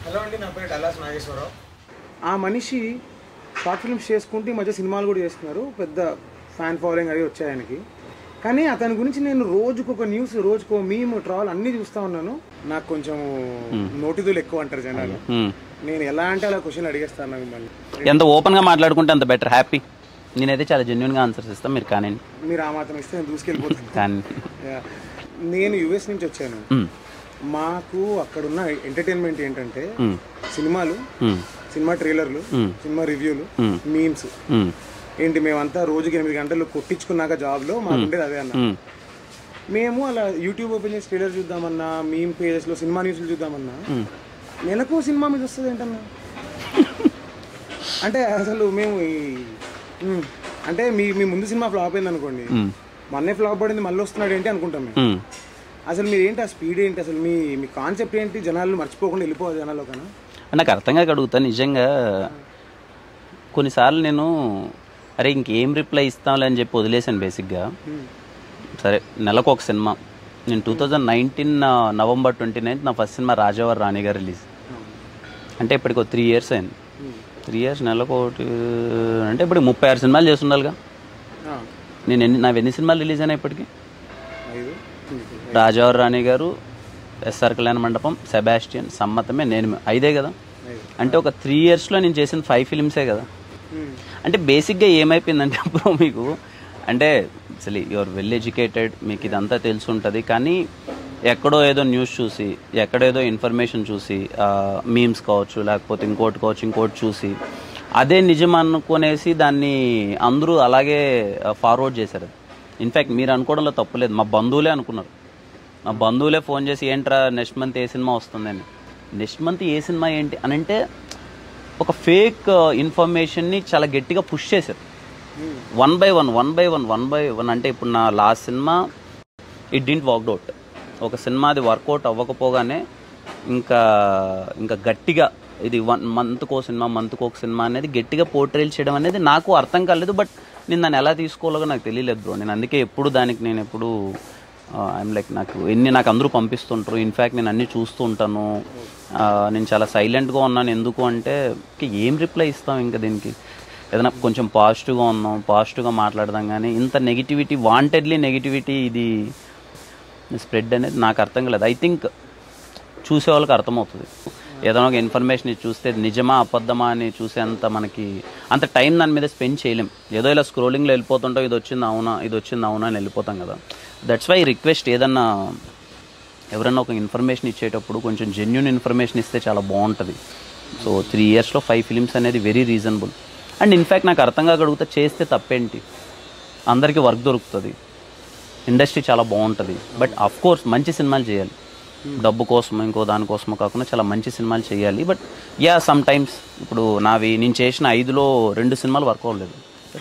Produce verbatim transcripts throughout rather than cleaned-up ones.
Hello అండి, నా పేరు డల్లాస్ నాగేశ్వరరావు. ఆ మనిషి షార్ట్ ఫిల్మ్స్ చేసుకుంటూ ఈ మధ్య సినిమాలు కూడా చేస్తున్నారు, పెద్ద ఫ్యాన్ ఫాలోయింగ్ అవి వచ్చాయి ఆయనకి. కానీ అతని గురించి నేను రోజుకు ఒక న్యూస్, రోజుకు మీమ్, ట్రాల్ అన్నీ చూస్తూ ఉన్నాను. నాకు కొంచెం నోటిదులు ఎక్కువ అంటారు జనాలు. నేను ఎలా అంటే అలా క్వశ్చన్ అడిగేస్తాను మిమ్మల్ని. ఎంత ఓపెన్గా మాట్లాడుకుంటే అంత బెటర్, హ్యాపీ. నేనైతే చాలా జెన్యున్గా ఆన్సర్స్ ఇస్తాను, మీరు కానీ మీరు ఆ మాత్రం ఇస్తే నేను దూసుకెళ్ళిపోతాను. కానీ నేను యుఎస్ నుంచి వచ్చాను. మాకు అక్కడున్న ఎంటర్టైన్మెంట్ ఏంటంటే సినిమాలు, సినిమా ట్రైలర్లు, సినిమా రివ్యూలు, మీమ్స్. ఏంటి మేమంతా రోజుకి ఎనిమిది గంటలు కొట్టించుకున్నాక జాబ్లో మాకు ఉండేది అదే అన్న. మేము అలా యూట్యూబ్ ఓపెన్ చేసి ట్రైలర్ చూద్దామన్నా, మీమ్ పేజెస్లో సినిమా న్యూస్లు చూద్దామన్నా నెలకు సినిమా మీద వస్తుంది ఏంటన్నా. అంటే అసలు మేము అంటే మీ మీ ముందు సినిమా ఫ్లాప్ అయింది అనుకోండి, మొన్నే ఫ్లాప్ పడింది మళ్ళీ వస్తున్నాడు ఏంటి అనుకుంటాం మేము. అసలు మీరు ఏంటి, ఆ స్పీడ్ ఏంటి, అసలు మీ మీ కాన్సెప్ట్ ఏంటి, జనాలు మర్చిపోకుండా వెళ్ళిపోవాలి జనాల్లో కన్నా. నాకు అర్థం కాక అడుగుతాను నిజంగా. కొన్నిసార్లు నేను అరే ఇంకేం రిప్లై ఇస్తాంలే అని చెప్పి వదిలేసాను బేసిక్గా. సరే నెలకు ఒక సినిమా. నేను two thousand nineteen November twenty ninth నా first cinema Rajavaari Rani Garu release. అంటే ఇప్పటికి ఒక త్రీ ఇయర్స్ అయింది. త్రీ ఇయర్స్ నెలకు ఒకటి అంటే ఇప్పుడు ముప్పై ఆరు సినిమాలు చేస్తుండాలిగా. నేను ఎన్ని నా ఎన్ని సినిమాలు రిలీజ్ అయినా ఇప్పటికి? రాజావారి రాణి గారు, ఎస్ఆర్ కళ్యాణ మండపం, సెబాస్టియన్, సమ్మతమే, నేను ఐదే కదా. అంటే ఒక త్రీ ఇయర్స్లో నేను చేసిన ఫైవ్ ఫిలిమ్సే కదా. అంటే బేసిక్గా ఏమైపోయిందంటే అప్పుడు మీకు అంటే అసలు యువర్ వెల్ ఎడ్యుకేటెడ్, మీకు ఇదంతా తెలిసి ఉంటుంది. కానీ ఎక్కడో ఏదో న్యూస్ చూసి, ఎక్కడో ఏదో ఇన్ఫర్మేషన్ చూసి, మీమ్స్ కావచ్చు, లేకపోతే ఇంకోటి కావచ్చు, ఇంకోటి చూసి అదే నిజం అనుకునేసి దాన్ని అందరూ అలాగే ఫార్వర్డ్ చేశారు. ఇన్ఫ్యాక్ట్ మీరు అనుకోవడంలో తప్పులేదు, మా బంధువులే అనుకున్నారు. మా బంధువులే ఫోన్ చేసి ఏంట్రా నెక్స్ట్ మంత్ ఏ సినిమా వస్తుందని. నెక్స్ట్ మంత్ ఏ సినిమా ఏంటి అని అంటే ఒక ఫేక్ ఇన్ఫర్మేషన్ని చాలా గట్టిగా పుష్ చేశారు. One by one one by one one by one అంటే ఇప్పుడు నా last cinema it didn't worked out. ఒక సినిమా అది వర్కౌట్ అవ్వకపోగానే ఇంకా ఇంకా గట్టిగా ఇది వన్ మంత్కో సినిమా మంత్కో ఒక సినిమా అనేది గట్టిగా పోర్ట్రేల్ చేయడం అనేది నాకు అర్థం కాలేదు. బట్ నేను దాన్ని ఎలా తీసుకోవాలో నాకు తెలియలేదు బ్రో. నేను అందుకే ఎప్పుడు దానికి నేను ఎప్పుడు ఐఎమ్ లైక్ నాకు ఎన్ని నాకు అందరూ పంపిస్తుంటారు. ఇన్ఫ్యాక్ట్ నేను అన్నీ చూస్తూ ఉంటాను. నేను చాలా సైలెంట్గా ఉన్నాను. ఎందుకు అంటే ఏం రిప్లై ఇస్తాం ఇంకా దీనికి. ఏదైనా కొంచెం పాజిటివ్గా ఉన్నాం, పాజిటివ్గా మాట్లాడదాం. కానీ ఇంత నెగిటివిటీ, వాంటెడ్లీ నెగిటివిటీ ఇది స్ప్రెడ్ అనేది నాకు అర్థం కాలేదు. ఐ థింక్ చూసే వాళ్ళకి అర్థమవుతుంది. ఏదైనా ఒక ఇన్ఫర్మేషన్ ఇది చూస్తే నిజమా అబద్ధమా అని చూసేంత మనకి అంత టైం దాని మీద స్పెండ్ చేయలేం. ఏదో ఇలా స్క్రోలింగ్లో వెళ్ళిపోతుంటాం, ఇది వచ్చింది అవునా, ఇది వచ్చింది అవునా అని వెళ్ళిపోతాం కదా. దట్స్ వై రిక్వెస్ట్, ఏదన్నా ఎవరన్నా ఒక ఇన్ఫర్మేషన్ ఇచ్చేటప్పుడు కొంచెం జెన్యున్ ఇన్ఫర్మేషన్ ఇస్తే చాలా బాగుంటుంది. సో త్రీ ఇయర్స్లో ఫైవ్ ఫిలిమ్స్ అనేది వెరీ రీజనబుల్. అండ్ ఇన్ఫ్యాక్ట్ నాకు అర్థం కాక అడుగుతా, చేస్తే తప్పేంటి, అందరికీ వర్క్ దొరుకుతుంది, ఇండస్ట్రీ చాలా బాగుంటుంది. బట్ అఫ్ కోర్స్ మంచి సినిమాలు చేయాలి, డబ్బు కోసం ఇంకో దానికోసమో కాకుండా చాలా మంచి సినిమాలు చేయాలి. బట్ యా సమ్ టైమ్స్ ఇప్పుడు నావి నేను చేసిన ఐదులో రెండు సినిమాలు వర్క్ అవ్వలేదు.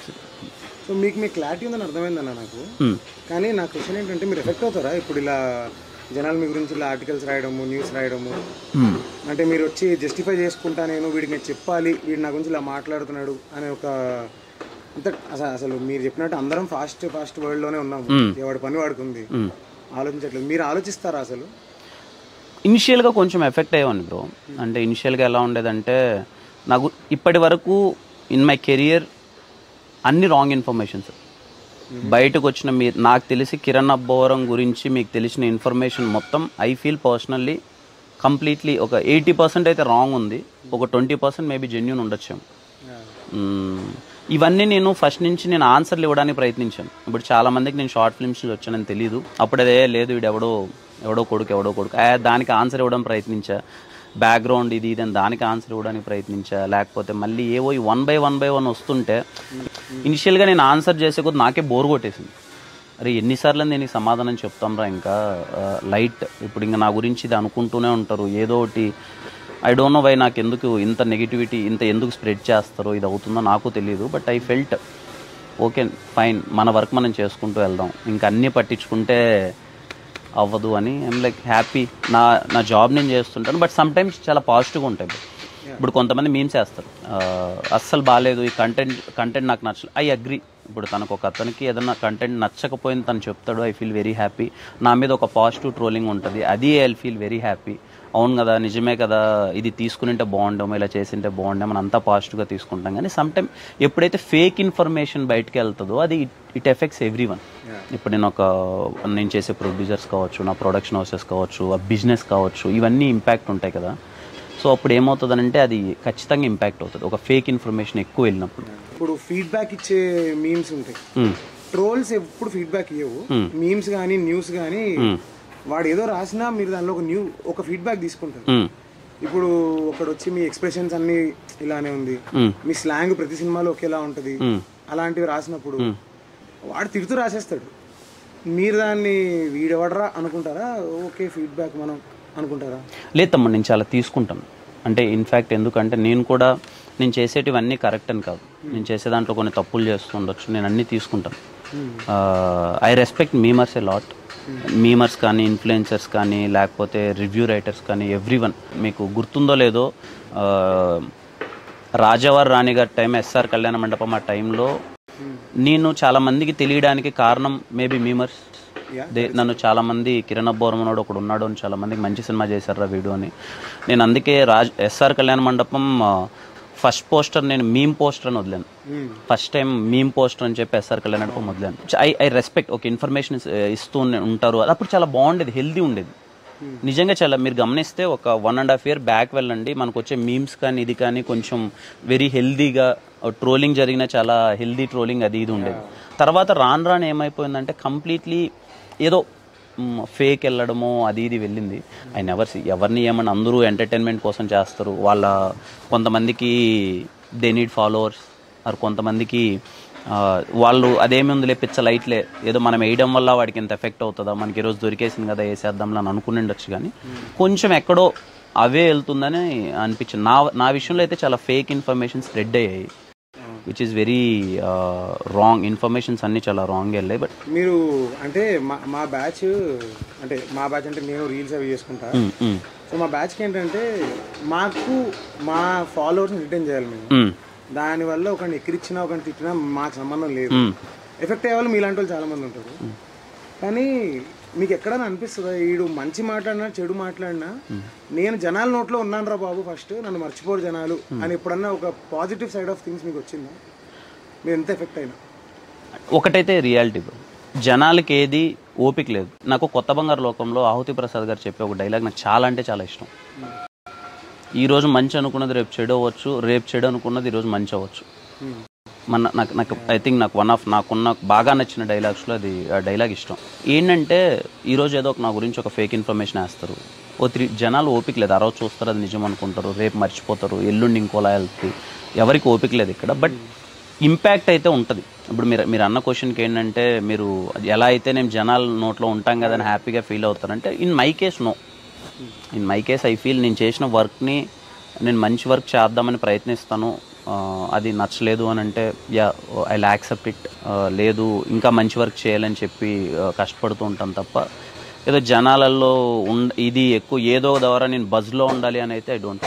సో మీకు మీ క్లారిటీ ఉందని అర్థమైందన్న నాకు. కానీ నా క్వశ్చన్ ఏంటంటే మీరు ఎఫెక్ట్ అవుతారా ఇప్పుడు ఇలా జనాలు మీ గురించి ఇలా ఆర్టికల్స్ రాయడము, న్యూస్ రాయడము? అంటే మీరు వచ్చి జస్టిఫై చేసుకుంటా, నేను వీడికి నేను చెప్పాలి, వీడు నా గురించి ఇలా మాట్లాడుతున్నాడు అనే ఒక అంత అసలు మీరు చెప్పినట్టు అందరం ఫాస్ట్ ఫాస్ట్ వరల్డ్లోనే ఉన్నాము, ఎవడి పని వాడుకుంది, ఆలోచించట్లేదు. మీరు ఆలోచిస్తారా అసలు? ఇనిషియల్గా కొంచెం ఎఫెక్ట్ అయ్యాను బ్రో. అంటే ఇనిషియల్గా ఎలా ఉండేదంటే నాకు ఇప్పటి వరకు ఇన్ మై కెరియర్ అన్ని రాంగ్ ఇన్ఫర్మేషన్స్ బయటకు వచ్చిన, మీరు నాకు తెలిసి కిరణ్ అబ్బవరం గురించి మీకు తెలిసిన ఇన్ఫర్మేషన్ మొత్తం ఐ ఫీల్ పర్సనల్లీ కంప్లీట్లీ ఒక ఎయిటీ పర్సెంట్ అయితే రాంగ్ ఉంది, ఒక ట్వంటీ పర్సెంట్ మేబీ జెన్యూన్ ఉండొచ్చు. ఇవన్నీ నేను ఫస్ట్ నుంచి నేను ఆన్సర్లు ఇవ్వడానికి ప్రయత్నించాను. ఇప్పుడు చాలామందికి నేను షార్ట్ ఫిల్మ్స్ వచ్చానని తెలియదు. అప్పుడు అదే లేదు వీడు ఎవడో ఎవడో కొడుకు ఎవడో కొడుకు దానికి ఆన్సర్ ఇవ్వడం ప్రయత్నించా. బ్యాక్గ్రౌండ్ ఇది ఇది అని దానికి ఆన్సర్ ఇవ్వడానికి ప్రయత్నించా. లేకపోతే మళ్ళీ ఏవో one by one by one వస్తుంటే ఇనిషియల్గా నేను ఆన్సర్ చేసే కొద్ది నాకే బోర్ కొట్టేసింది. అరే ఎన్నిసార్లు నేను సమాధానం చెప్తాంరా, ఇంకా లైట్ ఇప్పుడు ఇంకా నా గురించి ఇది అనుకుంటూనే ఉంటారు ఏదో ఒకటి. ఐ డోంట్ నో వై నాకు ఎందుకు ఇంత నెగిటివిటీ ఇంత ఎందుకు స్ప్రెడ్ చేస్తారో, ఇది అవుతుందో నాకు తెలియదు. But I felt okay fine, మన వర్క్ మనం చేసుకుంటూ వెళ్దాం, ఇంకా అన్నీ పట్టించుకుంటే అవ్వదు అని. ఐమ్ లైక్ హ్యాపీ, నా నా జాబ్ నేను చేస్తుంటాను. బట్ సమ్ టైమ్స్ చాలా పాజిటివ్గా ఉంటాయి. ఇప్పుడు కొంతమంది మీమ్స్ వేస్తారు, అస్సలు బాగాలేదు ఈ కంటెంట్ కంటెంట్ నాకు నచ్చలేదు. I agree. ఇప్పుడు తనకు ఒక అతనికి ఏదైనా కంటెంట్ నచ్చకపోయింది తను చెప్తాడు, ఐ ఫీల్ వెరీ హ్యాపీ. నా మీద ఒక పాజిటివ్ ట్రోలింగ్ ఉంటుంది, అది ఐ ఫీల్ వెరీ హ్యాపీ. అవును కదా నిజమే కదా ఇది తీసుకునింటే బాగుండము ఇలా చేసింటే బాగుండే మనం అంతా పాజిటివ్గా తీసుకుంటాం కానీ సమ్టైమ్ ఎప్పుడైతే ఫేక్ ఇన్ఫర్మేషన్ బయటకు వెళ్తుందో అది ఇట్ ఎఫెక్ట్స్ ఎవ్రీ వన్. ఇప్పుడు నేను ఒక నేను చేసే ప్రొడ్యూసర్స్ కావచ్చు, నా ప్రొడక్షన్ హౌసెస్ కావచ్చు, ఆ బిజినెస్ కావచ్చు, ఇవన్నీ ఇంపాక్ట్ ఉంటాయి కదా. సో అప్పుడు ఏమవుతుందంటే అది ఖచ్చితంగా ఇంపాక్ట్ అవుతుంది ఒక ఫేక్ ఇన్ఫర్మేషన్ ఎక్కువ వెళ్ళినప్పుడు. ఇప్పుడు ఫీడ్బ్యాక్ ఇచ్చే మీమ్స్ ఉంటాయి, ట్రోల్స్ ఎప్పుడు ఫీడ్బ్యాక్ ఇవ్వవు. మీమ్స్ కానీ న్యూస్ కానీ వాడు ఏదో రాసినా మీరు దానిలో ఒక న్యూ ఒక ఫీడ్బ్యాక్ తీసుకుంటారు. ఇప్పుడు ఒకడు వచ్చి మీ ఎక్స్ప్రెషన్స్ అన్ని ఇలానే ఉంది, మీ స్లాంగ్ ప్రతి సినిమాలో ఒకేలా ఉంటుంది అలాంటివి రాసినప్పుడు వాడు తిడుతూ రాసేస్తాడు. మీరు దాన్ని వీడెవడరా అనుకుంటారా? ఓకే ఫీడ్బ్యాక్ మనం అనుకుంటారా? లేదు తమ్ముడు, నేను చాలా తీసుకుంటాను. అంటే ఇన్ఫ్యాక్ట్ ఎందుకంటే నేను కూడా నేను చేసేటివన్నీ కరెక్ట్ అని కాదు, నేను చేసే దాంట్లో కొన్ని తప్పులు చేస్తూ ఉండొచ్చు, నేను అన్నీ తీసుకుంటాను. I respect memers a lot. Memers కానీ ఇన్ఫ్లుయెన్సర్స్ కానీ లేకపోతే రివ్యూ రైటర్స్ కానీ ఎవ్రీ వన్. మీకు గుర్తుందో లేదో రాజావారి రాణి గారి టైం, ఎస్ఆర్ కళ్యాణ మండపం ఆ టైంలో నేను చాలా మందికి తెలియడానికి కారణం మేబీ మీమర్స్. దే నన్ను చాలామంది కిరణ్ అబ్బోరమనోడు ఒకడు ఉన్నాడు అని చాలామందికి మంచి సినిమా చేశారా వీడియో అని. నేను అందుకే Raj SR Kalyana Mandapam first poster నేను మీమ్ పోస్టర్ అని వదిలాను. ఫస్ట్ టైం మీమ్ పోస్టర్ అని చెప్పి ఎస్ఆర్ కళ్యాణ మండపం వదిలాను. ఐ ఐ రెస్పెక్ట్ ఒక ఇన్ఫర్మేషన్ ఇస్తూ ఉంటారు, అది అప్పుడు చాలా బాగుండేది, హెల్దీ ఉండేది నిజంగా. చాలా మీరు గమనిస్తే ఒక one and half year back వెళ్ళండి, మనకు వచ్చే మీమ్స్ కానీ ఇది కానీ కొంచెం వెరీ హెల్దీగా ట్రోలింగ్ జరిగిన చాలా హెల్దీ ట్రోలింగ్ అది ఇది ఉండేది. తర్వాత రాను రాను ఏమైపోయిందంటే కంప్లీట్లీ ఏదో ఫేక్ వెళ్ళడము అది ఇది వెళ్ళింది. ఐ నెవర్ సీ ఎవరిని ఏమన్నా అందరూ ఎంటర్టైన్మెంట్ కోసం చేస్తారు. వాళ్ళ కొంతమందికి దే నీడ్ ఫాలోవర్స్, ఆర్ కొంతమందికి వాళ్ళు అదేమి ఉందిలే పిచ్చ లైట్లే ఏదో మనం వేయడం వల్ల వాడికి ఎంత ఎఫెక్ట్ అవుతుందా, మనకి ఈరోజు దొరికేసింది కదా వేసేద్దాంలో అని అనుకునిండొచ్చు. కానీ కొంచెం ఎక్కడో అవే వెళ్తుందని అనిపించింది. నా నా విషయంలో అయితే చాలా ఫేక్ ఇన్ఫర్మేషన్ స్ప్రెడ్ అయ్యాయి, which is very wrong. Informations అన్ని చాలా రాంగ్ వెళ్ళాయి. బట్ మీరు అంటే మా మా బ్యాచ్ అంటే మా బ్యాచ్ అంటే నేను రీల్స్ అవి చేసుకుంటా. సో మా బ్యాచ్కి ఏంటంటే మాకు మా ఫాలోవర్స్ని రిటర్న్ చేయాలి మేము. దానివల్ల ఒకరిని ఎక్కిరిచ్చినా ఒకరిని తిట్టినా మాకు సంబంధం లేదు. ఎఫెక్ట్ అయ్యే వాళ్ళు మీలాంటి వాళ్ళు చాలా మంది ఉంటారు. కానీ మీకు ఎక్కడైనా అనిపిస్తుందా వీడు మంచి మాట్లాడినా చెడు మాట్లాడినా నేను జనాల నోట్లో ఉన్నాను రా బాబు, ఫస్ట్ నన్ను మర్చిపోరు జనాలు అని ఎప్పుడన్నా ఒక పాజిటివ్ సైడ్ ఆఫ్ థింగ్స్ మీకు వచ్చిందా? మీరు ఎంత ఎఫెక్ట్ అయినా? ఒకటైతే రియాలిటీ, జనాలకి ఏది ఓపిక లేదు. నాకు కొత్త బంగారు లోకంలో ఆహుతి ప్రసాద్ గారు చెప్పే ఒక డైలాగ్ నాకు చాలా అంటే చాలా ఇష్టం. ఈరోజు మంచి అనుకున్నది రేపు చెడు అవ్వచ్చు, రేపు చెడు అనుకున్నది ఈరోజు మంచి అవ్వచ్చు. మన నాకు నాకు ఐ థింక్ నాకు వన్ ఆఫ్ నాకున్న బాగా నచ్చిన డైలాగ్స్లో అది ఆ డైలాగ్ ఇష్టం. ఏంటంటే ఈరోజు ఏదో ఒక నా గురించి ఒక ఫేక్ ఇన్ఫర్మేషన్ వేస్తారు, ఓ త్రీ జనాలు ఓపిక లేదు, ఆ రోజు చూస్తారు అది నిజం అనుకుంటారు, రేపు మర్చిపోతారు, ఎల్లుండి ఇంకోలా వెళ్తుంది, ఎవరికి ఓపిక లేదు ఇక్కడ. బట్ ఇంపాక్ట్ అయితే ఉంటుంది. ఇప్పుడు మీరు మీరు అన్న క్వశ్చన్కి ఏంటంటే మీరు ఎలా అయితే నేను జనాల నోట్లో ఉంటాం కదా అని హ్యాపీగా ఫీల్ అవుతారంటే in my case no. In my case I feel నేను చేసిన వర్క్ని నేను మంచి వర్క్ చేద్దామని ప్రయత్నిస్తాను, అది నచ్చలేదు అని అంటే yeah I will accept it. లేదు ఇంకా మంచి వర్క్ చేయాలని చెప్పి కష్టపడుతూ ఉంటాను తప్ప ఏదో జనాలలో ఉండ ఇది ఎక్కువ ఏదో ద్వారా నేను బజ్లో ఉండాలి అని అయితే ఐ డోంట్.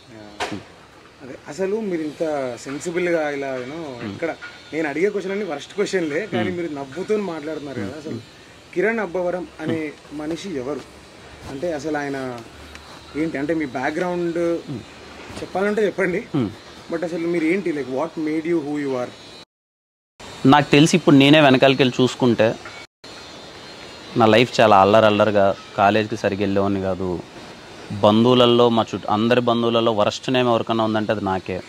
అదే అసలు మీరు ఇంత సెన్సిబుల్గా ఇలా యూనో ఇక్కడ నేను అడిగే క్వశ్చన్ అన్ని వర్స్ట్ క్వశ్చన్లే, కానీ మీరు నవ్వుతూ మాట్లాడుతున్నారు కదా. అసలు కిరణ్ అబ్బవరం అనే మనిషి ఎవరు? అంటే అసలు ఆయన ఏంటి అంటే మీ బ్యాక్గ్రౌండ్ చెప్పాలంటే చెప్పండి, బట్ అసలు మీరు ఏంటి like what made you who you are? నాకు తెలిసి ఇప్పుడు నేనే వెనకాలకి వెళ్ళి చూసుకుంటే నా లైఫ్ చాలా అల్లరి అల్లరిగా, కాలేజ్కి సరిగ్గా వెళ్ళేవాడిని కాదు, బంధువులలో మా చుట్టూ అందరి బంధువులలో వరస్ట్ నేమ్ ఎవరికైనా ఉందంటే అది నాకే.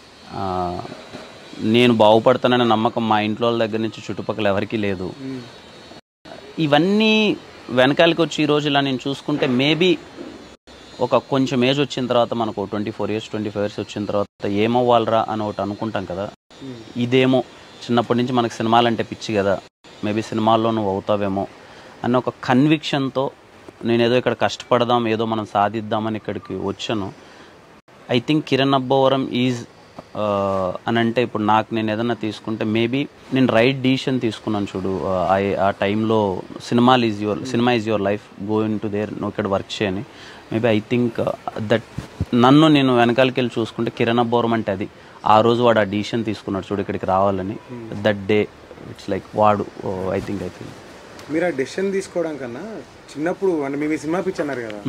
నేను బాగుపడతాననే నమ్మకం మా ఇంట్లో వాళ్ళ దగ్గర నుంచి చుట్టుపక్కల ఎవరికీ లేదు. ఇవన్నీ వెనకాలకి వచ్చి ఈరోజు ఇలా నేను చూసుకుంటే మేబీ ఒక కొంచెం ఏజ్ వచ్చిన తర్వాత మనకు twenty four years twenty five years వచ్చిన తర్వాత ఏమవ్వాలరా అని ఒకటి అనుకుంటాం కదా. ఇదేమో చిన్నప్పటి నుంచి మనకు సినిమాలంటే పిచ్చి కదా, మేబీ సినిమాల్లో నువ్వు అవుతావేమో అన్న ఒక కన్విక్షన్తో నేనేదో ఇక్కడ కష్టపడదాం ఏదో మనం సాధిద్దామని ఇక్కడికి వచ్చాను. I think Kiran Abbavaram is అని అంటే ఇప్పుడు నాకు నేను ఏదైనా తీసుకుంటే మేబీ నేను రైట్ డిసిషన్ తీసుకున్నాను చూడు. ఆ టైంలో సినిమాలు is your cinema is your life, going to there నువ్వు ఇక్కడ వర్క్ చేయని. మేబీ ఐ థింక్ దట్ నన్ను నేను వెనకాలకి వెళ్ళి చూసుకుంటే కిరణ్ అబ్బవరం అంటే అది. ఆ రోజు వాడు ఆ డిసిషన్ తీసుకున్నాడు చూడు ఇక్కడికి రావాలని, దట్ డే ఇట్స్ లైక్ వాడు. ఐ థింక్ ఐ థింక్ మీరు ఆ డెసిషన్ తీసుకోవడం కన్నా చిన్నప్పుడు అంటే మీ సినిమా పిచ్చి అన్నారు కదా,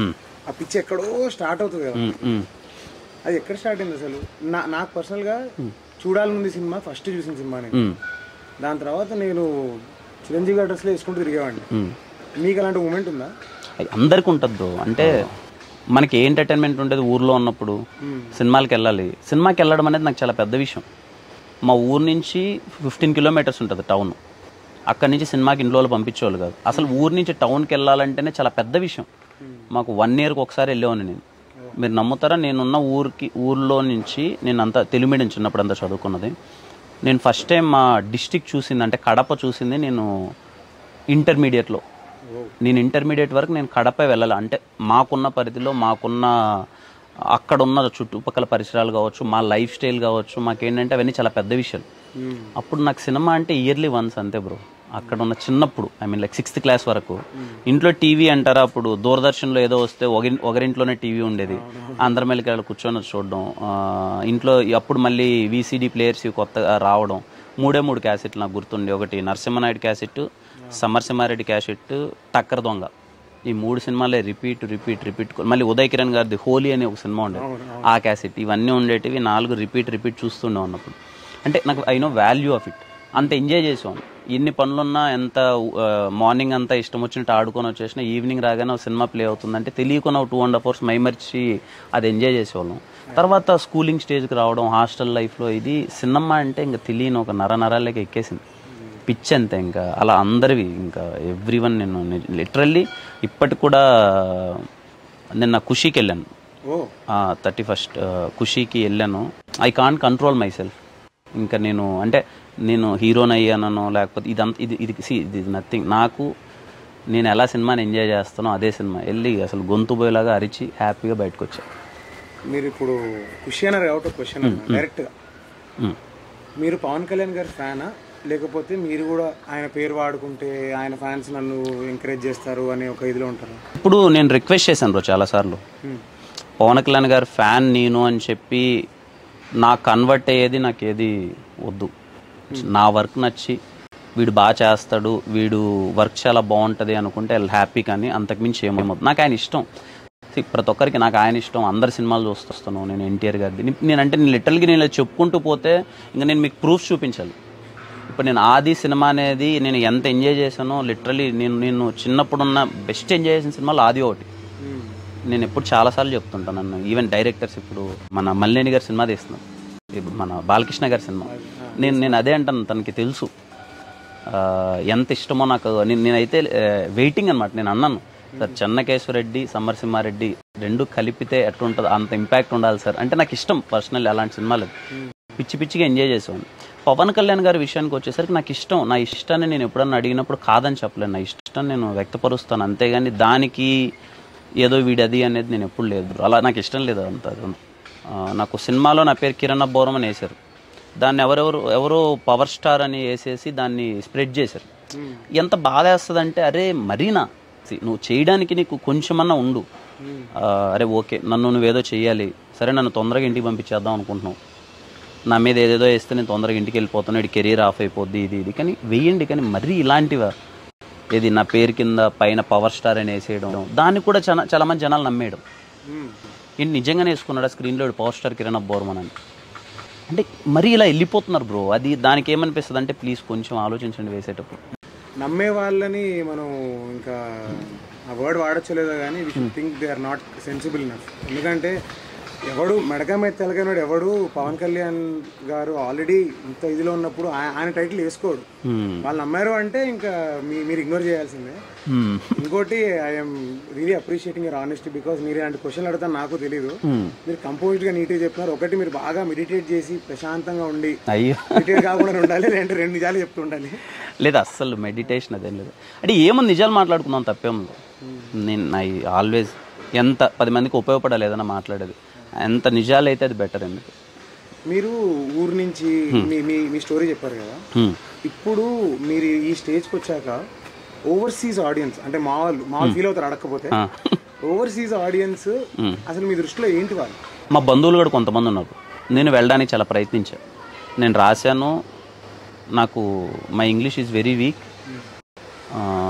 ఆ పిచ్చి ఎక్కడో స్టార్ట్ అవుతుంది కదా, అది ఎక్కడ స్టార్ట్ అయింది అసలు? నా నాకు పర్సనల్గా చూడాలనుంది సినిమా, ఫస్ట్ చూసిన సినిమా నేను. దాని తర్వాత నేను చిరంజీవి గారి డ్రెస్లో వేసుకుంటూ తిరిగేవాడిని. మీకు అలాంటి మూమెంట్ ఉందా? అందరికి ఉంటుంది బ్రో. అంటే మనకి ఏ ఎంటర్టైన్మెంట్ ఉంటుంది ఊర్లో ఉన్నప్పుడు, సినిమాలకి వెళ్ళాలి. సినిమాకి వెళ్ళడం అనేది నాకు చాలా పెద్ద విషయం. మా ఊరు నుంచి ఫిఫ్టీన్ కిలోమీటర్స్ ఉంటుంది టౌన్. అక్కడి నుంచి సినిమాకి ఇంట్లో వాళ్ళు పంపించేవాళ్ళు కాదు. అసలు ఊరు నుంచి టౌన్కి వెళ్ళాలంటేనే చాలా పెద్ద విషయం. మాకు వన్ ఇయర్కి ఒకసారి వెళ్ళేవాడిని నేను. మీరు నమ్ముతారా, నేనున్న ఊరికి ఊర్లో నుంచి నేను అంతా తెలుగు మీడియం చిన్నప్పుడు అంతా చదువుకున్నది. నేను ఫస్ట్ టైం మా డిస్టిక్ చూసింది అంటే కడప చూసింది నేను ఇంటర్మీడియట్లో. నేను ఇంటర్మీడియట్ వరకు నేను కడప వెళ్ళాలి. అంటే మాకున్న పరిధిలో మాకున్న అక్కడున్న చుట్టుపక్కల పరిసరాలు కావచ్చు, మా లైఫ్ స్టైల్ కావచ్చు, మాకేంటంటే అవన్నీ చాలా పెద్ద విషయాలు. అప్పుడు నాకు సినిమా అంటే ఇయర్లీ వన్స్ అంతే బ్రో. అక్కడ ఉన్న చిన్నప్పుడు I mean like sixth class వరకు ఇంట్లో టీవీ అంటారా, అప్పుడు దూరదర్శన్లో ఏదో వస్తే ఒకరి ఒకరింట్లోనే టీవీ ఉండేది. అందరి మీద వెళ్ళి కూర్చొని చూడడం. ఇంట్లో అప్పుడు మళ్ళీ వీసీడీ ప్లేయర్స్ కొత్తగా రావడం. మూడే మూడు క్యాసెట్లు నాకు గుర్తుండే. ఒకటి నరసింహనాయుడు క్యాసెట్, సమరసింహారెడ్డి క్యాసెట్, టక్కర దొంగ. ఈ మూడు సినిమాలే రిపీట్ రిపీట్ రిపీట్. మళ్ళీ ఉదయ్ కిరణ్ గారిది హోలీ అనే ఒక సినిమా ఉండేది, ఆ క్యాసెట్. ఇవన్నీ ఉండేటివి. నాలుగు రిపీట్ రిపీట్ చూస్తుండే ఉన్నప్పుడు. అంటే నాకు I know value of it. అంత ఎంజాయ్ చేసాం. ఎన్ని పనులున్నా, ఎంత మార్నింగ్ అంతా ఇష్టం వచ్చినట్టు ఆడుకొని వచ్చేసిన, ఈవినింగ్ రాగానే ఒక సినిమా ప్లే అవుతుందంటే తెలియకుండా టూ అండ్ హాఫ్ అవర్స్ మైమర్చి అది ఎంజాయ్ చేసేవాళ్ళం. తర్వాత స్కూలింగ్ స్టేజ్కి రావడం, హాస్టల్ లైఫ్లో ఇది సినిమా అంటే ఇంకా తెలియని ఒక నర నరాలకి ఎక్కేసింది పిచ్చి అంతే. ఇంకా అలా అందరివి ఇంకా ఎవ్రీ వన్. నేను లిటరల్లీ ఇప్పటికి కూడా నిన్న ఖుషీకి వెళ్ళాను, థర్టీ ఫస్ట్ ఖుషీకి వెళ్ళాను. ఐ కాంట్ కంట్రోల్ మై సెల్ఫ్. ఇంకా నేను అంటే నేను హీరోని అయ్యానో లేకపోతే ఇదంతా ఇది ఇది సి ఇది నథింగ్. నాకు నేను ఎలా సినిమాని ఎంజాయ్ చేస్తానో అదే సినిమా. వెళ్ళి అసలు గొంతు పోయేలాగా అరిచి హ్యాపీగా బయటకు వచ్చా. మీరు ఇప్పుడు ఖుషి అన్నారు కాబట్టి ఒక క్వశ్చన్ డైరెక్ట్గా, మీరు పవన్ కళ్యాణ్ గారి ఫ్యానా, లేకపోతే మీరు కూడా ఆయన పేరు వాడుకుంటే ఆయన ఫ్యాన్స్ నన్ను ఎంకరేజ్ చేస్తారు అనే ఒక ఇదిలో ఉంటారు? ఇప్పుడు నేను రిక్వెస్ట్ చేశాను బ్రో చాలాసార్లు, పవన్ కళ్యాణ్ గారి ఫ్యాన్ నేను అని చెప్పి నాకు కన్వర్ట్ అయ్యేది నాకు ఏది వద్దు. నా వర్క్ నచ్చి వీడు బాగా చేస్తాడు, వీడు వర్క్ చాలా బాగుంటుంది అనుకుంటే హ్యాపీ. కానీ అంతకుమించి ఏమవుతుంది. నాకు ఆయన ఇష్టం. ప్రతి ఒక్కరికి నాకు ఆయన ఇష్టం. అందరి సినిమాలు చూస్తాను నేను. ఎన్టీఆర్ గారిది నేనంటే నేను లిటరల్గా నేను చెప్పుకుంటూ పోతే ఇంకా నేను మీకు ప్రూఫ్ చూపించాలి. ఇప్పుడు నేను ఆది సినిమా అనేది నేను ఎంత ఎంజాయ్ చేశానో లిటరలీ నేను నేను చిన్నప్పుడున్న బెస్ట్ ఎంజాయ్ చేసిన సినిమాలు ఆది ఒకటి. నేను ఎప్పుడు చాలాసార్లు చెప్తుంటాను. నన్ను ఈవెన్ డైరెక్టర్స్ ఇప్పుడు మన మల్లేని గారి సినిమా తీస్తున్నాం, ఇప్పుడు మన బాలకృష్ణ గారి సినిమా. నేను నేను అదే అంటాను, తనకి తెలుసు ఎంత ఇష్టమో నాకు. నేను నేనైతే వెయిటింగ్ అనమాట. నేను అన్నాను సార్, చెన్నకేశ్వరరెడ్డి సమరసింహారెడ్డి రెండు కలిపితే ఎట్లుంటుందో అంత ఇంపాక్ట్ ఉండాలి సార్ అంటే. నాకు ఇష్టం పర్సనల్ అలాంటి సినిమాలు, పిచ్చి పిచ్చిగా ఎంజాయ్ చేసేవాడిని. పవన్ కళ్యాణ్ గారి విషయానికి వచ్చేసరికి నాకు ఇష్టం. నా ఇష్టాన్ని నేను ఎప్పుడన్నా అడిగినప్పుడు కాదని చెప్పలేను. నా ఇష్టాన్ని నేను వ్యక్తపరుస్తాను అంతేగాని దానికి ఏదో వీడది అనేది నేను ఎప్పుడు లేదు. అలా నాకు ఇష్టం లేదు అంత. నాకు సినిమాలో నా పేరు కిరణ్ బోరం అని వేశారు, దాన్ని ఎవరెవరు ఎవరో పవర్ స్టార్ అని వేసేసి దాన్ని స్ప్రెడ్ చేశారు. ఎంత బాధ వేస్తుంది అంటే, అరే మరీనా నువ్వు చేయడానికి నీకు కొంచెమన్నా ఉండు. అరే ఓకే నన్ను నువ్వేదో చెయ్యాలి, సరే నన్ను తొందరగా ఇంటికి పంపించేద్దాం అనుకుంటున్నావు, నా మీద ఏదేదో వేస్తే నేను తొందరగా ఇంటికి వెళ్ళిపోతాను, ఇటు కెరీర్ ఆఫ్ అయిపోద్ది ఇది ఇది కానీ వెయ్యండి. కానీ మరీ ఇలాంటివా ఏది నా పేరు కింద పైన పవర్ స్టార్ అని వేసేయడం, దాన్ని కూడా చాలా చాలా మంది జనాలు నమ్మేయడం. ఏంటి నిజంగానే వేసుకున్నాడు ఆ స్క్రీన్లో పవర్ స్టార్ కిరణ్ బోర్మన్ అని అంటే మరీ ఇలా వెళ్ళిపోతున్నారు బ్రో. అది దానికి ఏమనిపిస్తుంది అంటే ప్లీజ్ కొంచెం ఆలోచించండి వేసేటప్పుడు. నమ్మే వాళ్ళని మనం ఇంకా ఆ వర్డ్ వాడచ్చలేదో కానీ we should think they are not sensible enough. ఎందుకంటే ఎవడు మెడక మీద తెలగనాడు ఎవడు పవన్ కళ్యాణ్ గారు ఆల్రెడీ ఇంత ఇదిలో ఉన్నప్పుడు ఆయన టైటిల్ వేసుకోడు. వాళ్ళు నమ్మారు అంటే ఇంకా మీరు ఇగ్నోర్ చేయాల్సిందే. ఇంకోటి I'm really appreciating your honesty because మీరు ఇలాంటి క్వశ్చన్లు అడతాను నాకు తెలీదు. మీరు కంపోజ్డ్ గా నీట్గా చెప్తున్నారు. ఒకటి మీరు బాగా మెడిటేట్ చేసి ప్రశాంతంగా ఉండి మెడిటేట్ కాకుండా ఉండాలి, లేదంటే రెండు నిజాలు చెప్తుండాలి. లేదు అస్సలు మెడిటేషన్ అదేం లేదు. అంటే ఏమో నిజాలు మాట్లాడుకుందాం తప్పేముందో. నేను ఐ ఆల్వేస్ ఎంత పది మందికి ఉపయోగపడాలి ఏదైనా మాట్లాడేది, ఎంత నిజాలు అయితే అది బెటర్. ఎందుకు మీరు ఊరు నుంచి మీ మీ స్టోరీ చెప్పారు కదా, ఇప్పుడు మీరు ఈ స్టేజ్కి వచ్చాక ఓవర్సీస్ ఆడియన్స్ అంటే మా వాళ్ళు మా ఫీల్ అవుతారు అడగకపోతే, ఓవర్సీస్ ఆడియన్స్ అసలు మీ దృష్టిలో ఏంటి? వాళ్ళు మా బంధువులు కూడా కొంతమంది ఉన్నారు. నేను వెళ్ళడానికి చాలా ప్రయత్నించాను, నేను రాశాను. నాకు my English is very weak.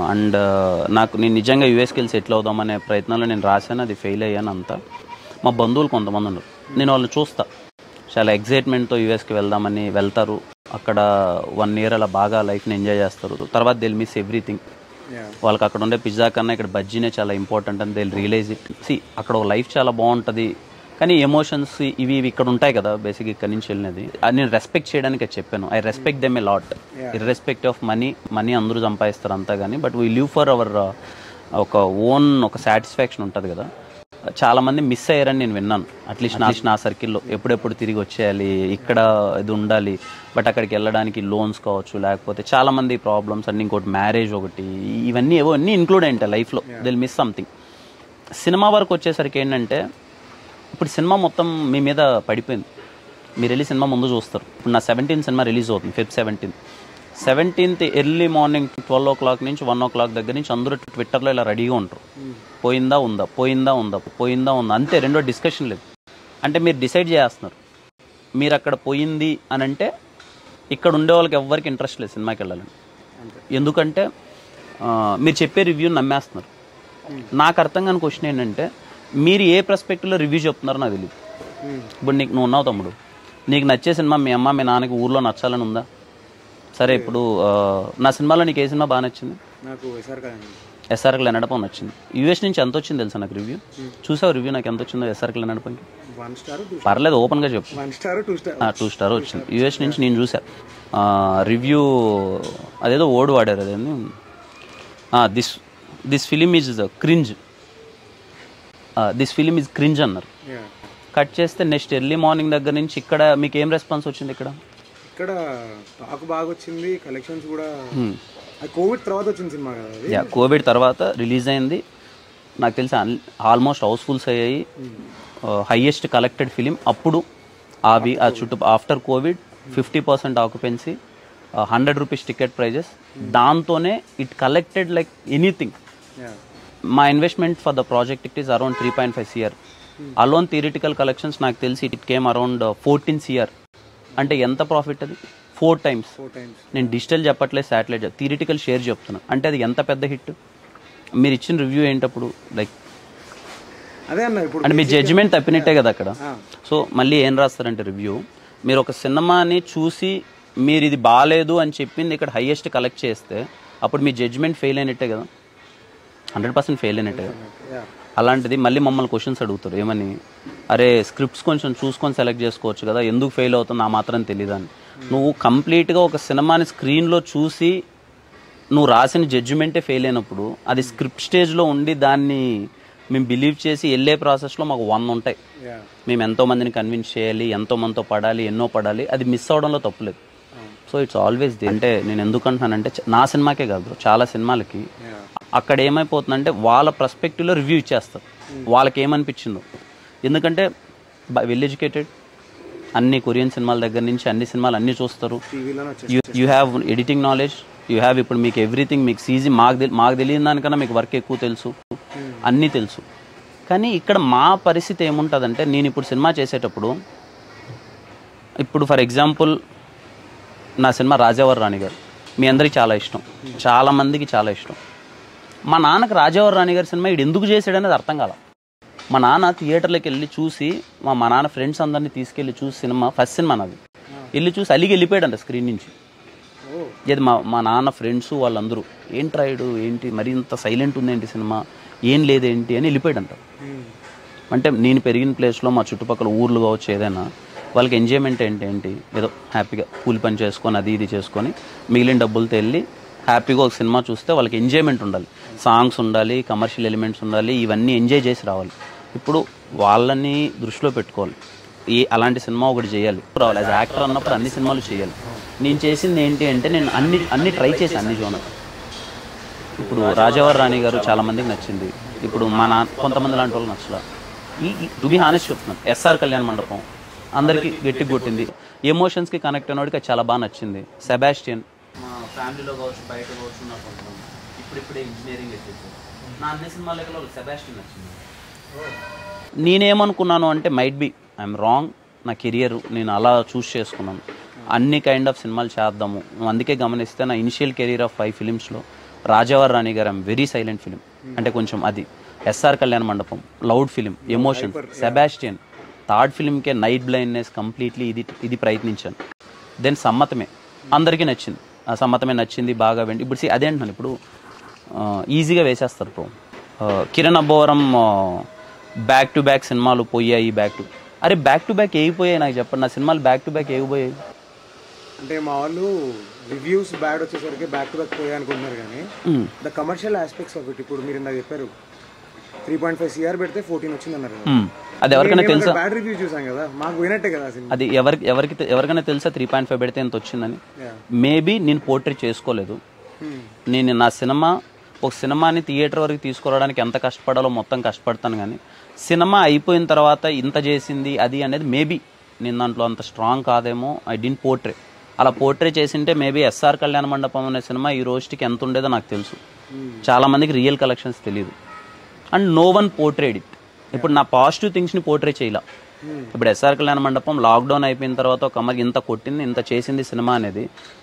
And నాకు నేను నిజంగా యూఎస్కి వెళ్ళి సెటిల్ అవుదామనే ప్రయత్నంలో నేను రాశాను, అది ఫెయిల్ అయ్యాను అంతా. మా బంధువులు కొంతమంది ఉన్నారు, నేను వాళ్ళని చూస్తా, చాలా ఎగ్జైట్మెంట్తో యూఎస్కి వెళ్దామని వెళ్తారు. అక్కడ వన్ ఇయర్ అలా బాగా లైఫ్ని ఎంజాయ్ చేస్తారు. తర్వాత దిల్ మిస్ ఎవ్రీథింగ్. వాళ్ళకి అక్కడ ఉండే పిజ్జా కన్నా ఇక్కడ బజ్జీనే చాలా ఇంపార్టెంట్ అని దిల్ రియలైజ్ ఇట్. సి అక్కడ ఒక లైఫ్ చాలా బాగుంటుంది, కానీ ఎమోషన్స్ ఇవి ఇవి ఇక్కడ ఉంటాయి కదా బేసిక్. ఇక్కడ నుంచి వెళ్ళినది అది నేను రెస్పెక్ట్ చేయడానికి చెప్పాను. I respect them a lot, irrespect of money. Money అందరూ సంపాదిస్తారు అంతా, కానీ but we live for our ఒక ఓన్ ఒక సాటిస్ఫాక్షన్ ఉంటుంది కదా. చాలామంది మిస్ అయ్యారని నేను విన్నాను, అట్లీస్ట్ నా నా సర్కిల్లో. ఎప్పుడెప్పుడు తిరిగి వచ్చేయాలి, ఇక్కడ ఇది ఉండాలి, బట్ అక్కడికి వెళ్ళడానికి లోన్స్ కావచ్చు, లేకపోతే చాలామంది ప్రాబ్లమ్స్ అన్ని, ఇంకోటి మ్యారేజ్ ఒకటి, ఇవన్నీ ఏవో అన్నీ ఇంక్లూడ్ అయ్యింటాయి లైఫ్లో. Dil miss something. సినిమా వరకు వచ్చేసరికి ఏంటంటే ఇప్పుడు సినిమా మొత్తం మీ మీద పడిపోయింది. మీరు వెళ్ళి సినిమా ముందు చూస్తారు. ఇప్పుడు నా సెవెంటీన్త్ సినిమా రిలీజ్ అవుతుంది, fifth seventeenth seventeenth early morning twelve o'clock నుంచి వన్ ఓ క్లాక్ దగ్గర నుంచి అందరూ ట్విట్టర్లో ఇలా రెడీగా ఉంటారు. పోయిందా ఉందా, పోయిందా ఉందా, పోయిందా ఉందా, అంతే, రెండో డిస్కషన్ లేదు. అంటే మీరు డిసైడ్ చేస్తున్నారు, మీరు అక్కడ పోయింది అని అంటే ఇక్కడ ఉండే వాళ్ళకి ఎవరికి ఇంట్రెస్ట్ లేదు సినిమాకి వెళ్ళాలని. ఎందుకంటే మీరు చెప్పే రివ్యూని నమ్మేస్తున్నారు. నాకు అర్థం కాని క్వశ్చన్ ఏంటంటే మీరు ఏ పర్స్పెక్టివ్లో రివ్యూ చెప్తున్నారో నాకు తెలియదు. ఇప్పుడు నీకు నువ్వు ఉన్నావు తమ్ముడు, నీకు నచ్చే సినిమా మీ అమ్మ మీ నాన్నకి ఊర్లో నచ్చాలని ఉందా? సరే, ఇప్పుడు నా సినిమాలో నీకు ఏ సినిమా బాగా నచ్చింది? నాకు ఎస్ఆర్కి లెనడపం నచ్చింది. యూఎస్ నుంచి ఎంత వచ్చింది తెలుసా నాకు రివ్యూ? చూసావు రివ్యూ నాకు ఎంత వచ్చిందో ఎస్ఆర్కి లెనడపంకి? పర్లేదు, ఓపెన్గా చెప్పు. టూ స్టార్ వచ్చింది యూఎస్ నుంచి, నేను చూసా రివ్యూ. అదేదో ఓడి వాడారు, అదేంది, this this film is cringe, this film is cringe అన్నారు. కట్ చేస్తే నెక్స్ట్ ఎర్లీ మార్నింగ్ దగ్గర నుంచి ఇక్కడ మీకు ఏం రెస్పాన్స్ వచ్చింది? ఇక్కడ ఇక్కడ టాక్ బాగా వచ్చింది, కలెక్షన్స్ కూడా. కోవిడ్ తర్వాత వచ్చింది సినిమా కదా. యా, కోవిడ్ తర్వాత రిలీజ్ అయింది. నాకు తెలిసి ఆల్మోస్ట్ హౌస్ఫుల్స్ అయ్యాయి, హైయెస్ట్ కలెక్టెడ్ ఫిలిం అప్పుడు. అవి ఆ చుట్టూ after COVID fifty percent occupancy, hundred rupees ticket prices. దాంతోనే ఇట్ కలెక్టెడ్ లైక్ ఎనీథింగ్. మా investment for the project it is around three point five CR. Alone theoretical collections నాకు తెలిసి it came around fourteen CR. అంటే ఎంత profit అది? Four times. నేను digital చెప్పట్లేదు, satellite, theoretical share చెప్తున్నా. అంటే అది ఎంత పెద్ద హిట్. మీరు ఇచ్చిన రివ్యూ ఏంటప్పుడు? లైక్ అదే అన్న, ఇప్పుడు అంటే మీ జడ్జిమెంట్ తప్పినట్టే కదా అక్కడ. సో మళ్ళీ ఏం రాస్తారంటే రివ్యూ, మీరు ఒక సినిమాని చూసి మీరు ఇది బాగాలేదు అని చెప్పింది ఇక్కడ హైయెస్ట్ కలెక్ట్ చేస్తే అప్పుడు మీ జడ్జిమెంట్ ఫెయిల్ అయినట్టే కదా, హండ్రెడ్ పర్సెంట్ ఫెయిల్ అయినట్టే కదా. అలాంటిది మళ్ళీ మమ్మల్ని క్వశ్చన్స్ అడుగుతారు, ఏమని, అరే స్క్రిప్ట్స్ కొంచెం చూసుకొని సెలెక్ట్ చేసుకోవచ్చు కదా, ఎందుకు ఫెయిల్ అవుతుంది ఆ మాత్రం తెలియదని. నువ్వు కంప్లీట్గా ఒక సినిమాని స్క్రీన్లో చూసి నువ్వు రాసిన జడ్జిమెంటే ఫెయిల్ అయినప్పుడు అది స్క్రిప్ట్ స్టేజ్లో ఉండి దాన్ని మేము బిలీవ్ చేసి వెళ్ళే ప్రాసెస్లో మాకు వంద ఉంటాయి. మేము ఎంతోమందిని కన్విన్స్ చేయాలి, ఎంతోమందితో పడాలి, ఎన్నో పడాలి, అది మిస్ అవడంలో తప్పులేదు. So it's always the. అంటే నేను ఎందుకు అంటున్నానంటే నా సినిమాకే కాదు, చాలా సినిమాలకి అక్కడ ఏమైపోతుందంటే వాళ్ళ పర్స్పెక్టివ్లో రివ్యూ ఇచ్చేస్తారు, వాళ్ళకి ఏమనిపించిందో. ఎందుకంటే వెల్ ఎడ్యుకేటెడ్, అన్ని కొరియన్ సినిమాల దగ్గర నుంచి అన్ని సినిమాలు అన్నీ చూస్తారు. You you have editing knowledge, you have, ఇప్పుడు మీకు ఎవ్రీథింగ్ మీకు సీజీ, మాకు మాకు తెలియని దానికన్నా మీకు వర్క్ ఎక్కువ తెలుసు, అన్నీ తెలుసు. కానీ ఇక్కడ మా పరిస్థితి ఏముంటుందంటే, నేను ఇప్పుడు సినిమా చేసేటప్పుడు, ఇప్పుడు ఫర్ ఎగ్జాంపుల్ నా సినిమా రాజావర్ రాణి గారు మీ అందరికీ చాలా ఇష్టం, చాలామందికి చాలా ఇష్టం. మా నాన్నకి రాజావర్ రాణి గారి సినిమా ఇడు ఎందుకు చేసాడనేది అర్థం కాల. మా నాన్న థియేటర్లోకి వెళ్ళి చూసి, మా మా నాన్న ఫ్రెండ్స్ అందరినీ తీసుకెళ్ళి చూసి, సినిమా ఫస్ట్ సినిమా నాది, వెళ్ళి చూసి అలిగి వెళ్ళిపోయాడంట స్క్రీన్ నుంచి. ఇది మా మా నాన్న ఫ్రెండ్స్ వాళ్ళందరూ, ఏంటి రాయుడు ఏంటి మరి ఇంత సైలెంట్ ఉందేంటి సినిమా, ఏం లేదేంటి అని వెళ్ళిపోయాడంట. అంటే నేను పెరిగిన ప్లేస్లో మా చుట్టుపక్కల ఊర్లు కావచ్చు ఏదైనా, వాళ్ళకి ఎంజాయ్మెంట్ ఏంటి ఏంటి ఏదో హ్యాపీగా కూలి పని చేసుకొని అది ఇది చేసుకొని మిగిలిన డబ్బులతో వెళ్ళి హ్యాపీగా ఒక సినిమా చూస్తే వాళ్ళకి ఎంజాయ్మెంట్ ఉండాలి, సాంగ్స్ ఉండాలి, కమర్షియల్ ఎలిమెంట్స్ ఉండాలి, ఇవన్నీ ఎంజాయ్ చేసి రావాలి. ఇప్పుడు వాళ్ళని దృష్టిలో పెట్టుకోవాలి, ఈ అలాంటి సినిమా ఒకటి చేయాలి, రావాలి. యాజ్ యాక్టర్ అన్నప్పుడు అన్ని సినిమాలు చేయాలి. నేను చేసింది ఏంటి అంటే నేను అన్ని అన్ని ట్రై చేశాను, అన్ని జోనర్. ఇప్పుడు రాజావర్ రాణి గారు చాలామందికి నచ్చింది, ఇప్పుడు మా నా కొంతమంది లాంటి వాళ్ళు నచ్చలా. ఈ టు బి హానెస్ట్ చెప్తున్నాను, ఎస్ఆర్ కళ్యాణ మండపం అందరికీ గట్టి కొట్టింది, ఎమోషన్స్కి కనెక్ట్ అయినోడికి అది చాలా బాగా నచ్చింది. సెబాస్టియన్ మా ఫ్యామిలీలో కావచ్చు బయట కావచ్చు ఉన్నప్పుడు ఇప్పుడిప్పుడే ఇంజనీరింగ్ వచ్చేసి నా అన్ని సినిమాలలో సెబాస్టియన్ నచ్చింది. నేనేమనుకున్నాను అంటే మైట్ బి ఐఎమ్ రాంగ్, నా కెరియర్ నేను అలా చూస్ చేసుకున్నాను, అన్ని కైండ్ ఆఫ్ సినిమాలు చేద్దాము. అందుకే గమనిస్తే నా ఇనిషియల్ కెరీర్ ఆఫ్ ఫైవ్ ఫిలిమ్స్లో Rajavaari Rani Garu I'm very silent film, అంటే కొంచెం అది. SR Kalyana Mandapam loud film, emotions. Sebastian third ఫిలింకే నైట్ బ్లైండ్నెస్ కంప్లీట్లీ ఇది ఇది ప్రయత్నించాను. దెన్ సమ్మతమే అందరికీ నచ్చింది, ఆ సమ్మతమే నచ్చింది బాగా వెండి. ఇప్పుడు సి అదే అంటున్నాను, ఇప్పుడు ఈజీగా వేసేస్తారు bro. Kiran Abbavaram back to back సినిమాలు పోయాయి, బ్యాక్ టు అరే బ్యాక్ టు బ్యాక్ ఏగిపోయాయి నాకు చెప్పండి, నా సినిమాలు బ్యాక్ టు బ్యాక్ ఏగిపోయాయి. అంటే మా వాళ్ళు రివ్యూస్ బ్యాడ్ వచ్చేసరికి బ్యాక్ టు బ్యాక్ పోయాయి అనుకుంటున్నారు, కానీ the commercial aspects of it, ఇప్పుడు మీరు ఇందాక చెప్పారు త్రీ పాయింట్ ఫైవ్ సిఆర్ పెడితే ఫోర్టీన్ వచ్చింది అన్నారు. అది ఎవరికైనా తెలుసా? బ్యాడ్ రివ్యూ చూసాం కదా, మాకు పోయినట్టే కదా సినిమా. అది ఎవరికి ఎవరికి ఎవరికైనా తెలుసా త్రీ పాయింట్ ఫైవ్ పెడితే ఎంత వచ్చిందని? మేబీ నేను పోర్ట్రేట్ చేసుకోలేదు. నేను నా సినిమా ఒక సినిమాని థియేటర్ వరకు తీసుకురావడానికి ఎంత కష్టపడాలో మొత్తం కష్టపడతాను, కానీ సినిమా అయిపోయిన తర్వాత ఇంత చేసింది అది అనేది మేబీ నేను దాంట్లో అంత స్ట్రాంగ్ కాదేమో. I didn't portray. అలా పోర్ట్రే చేసింటే మేబీ ఎస్ఆర్ కళ్యాణ మండపం అనే సినిమా ఈ రోజుకి ఎంత ఉండేదో నాకు తెలుసు. చాలా మందికి రియల్ కలెక్షన్స్ తెలియదు and no one portrayed it. ఇప్పుడు నా పాజిటివ్ థింగ్స్ని పోర్ట్రే చేయాల. ఇప్పుడు ఎస్ఆర్ కళ్యాణ మండపం లాక్డౌన్ అయిపోయిన తర్వాత ఒక అమ్మకి ఇంత కొట్టింది, ఇంత చేసింది సినిమా అనేది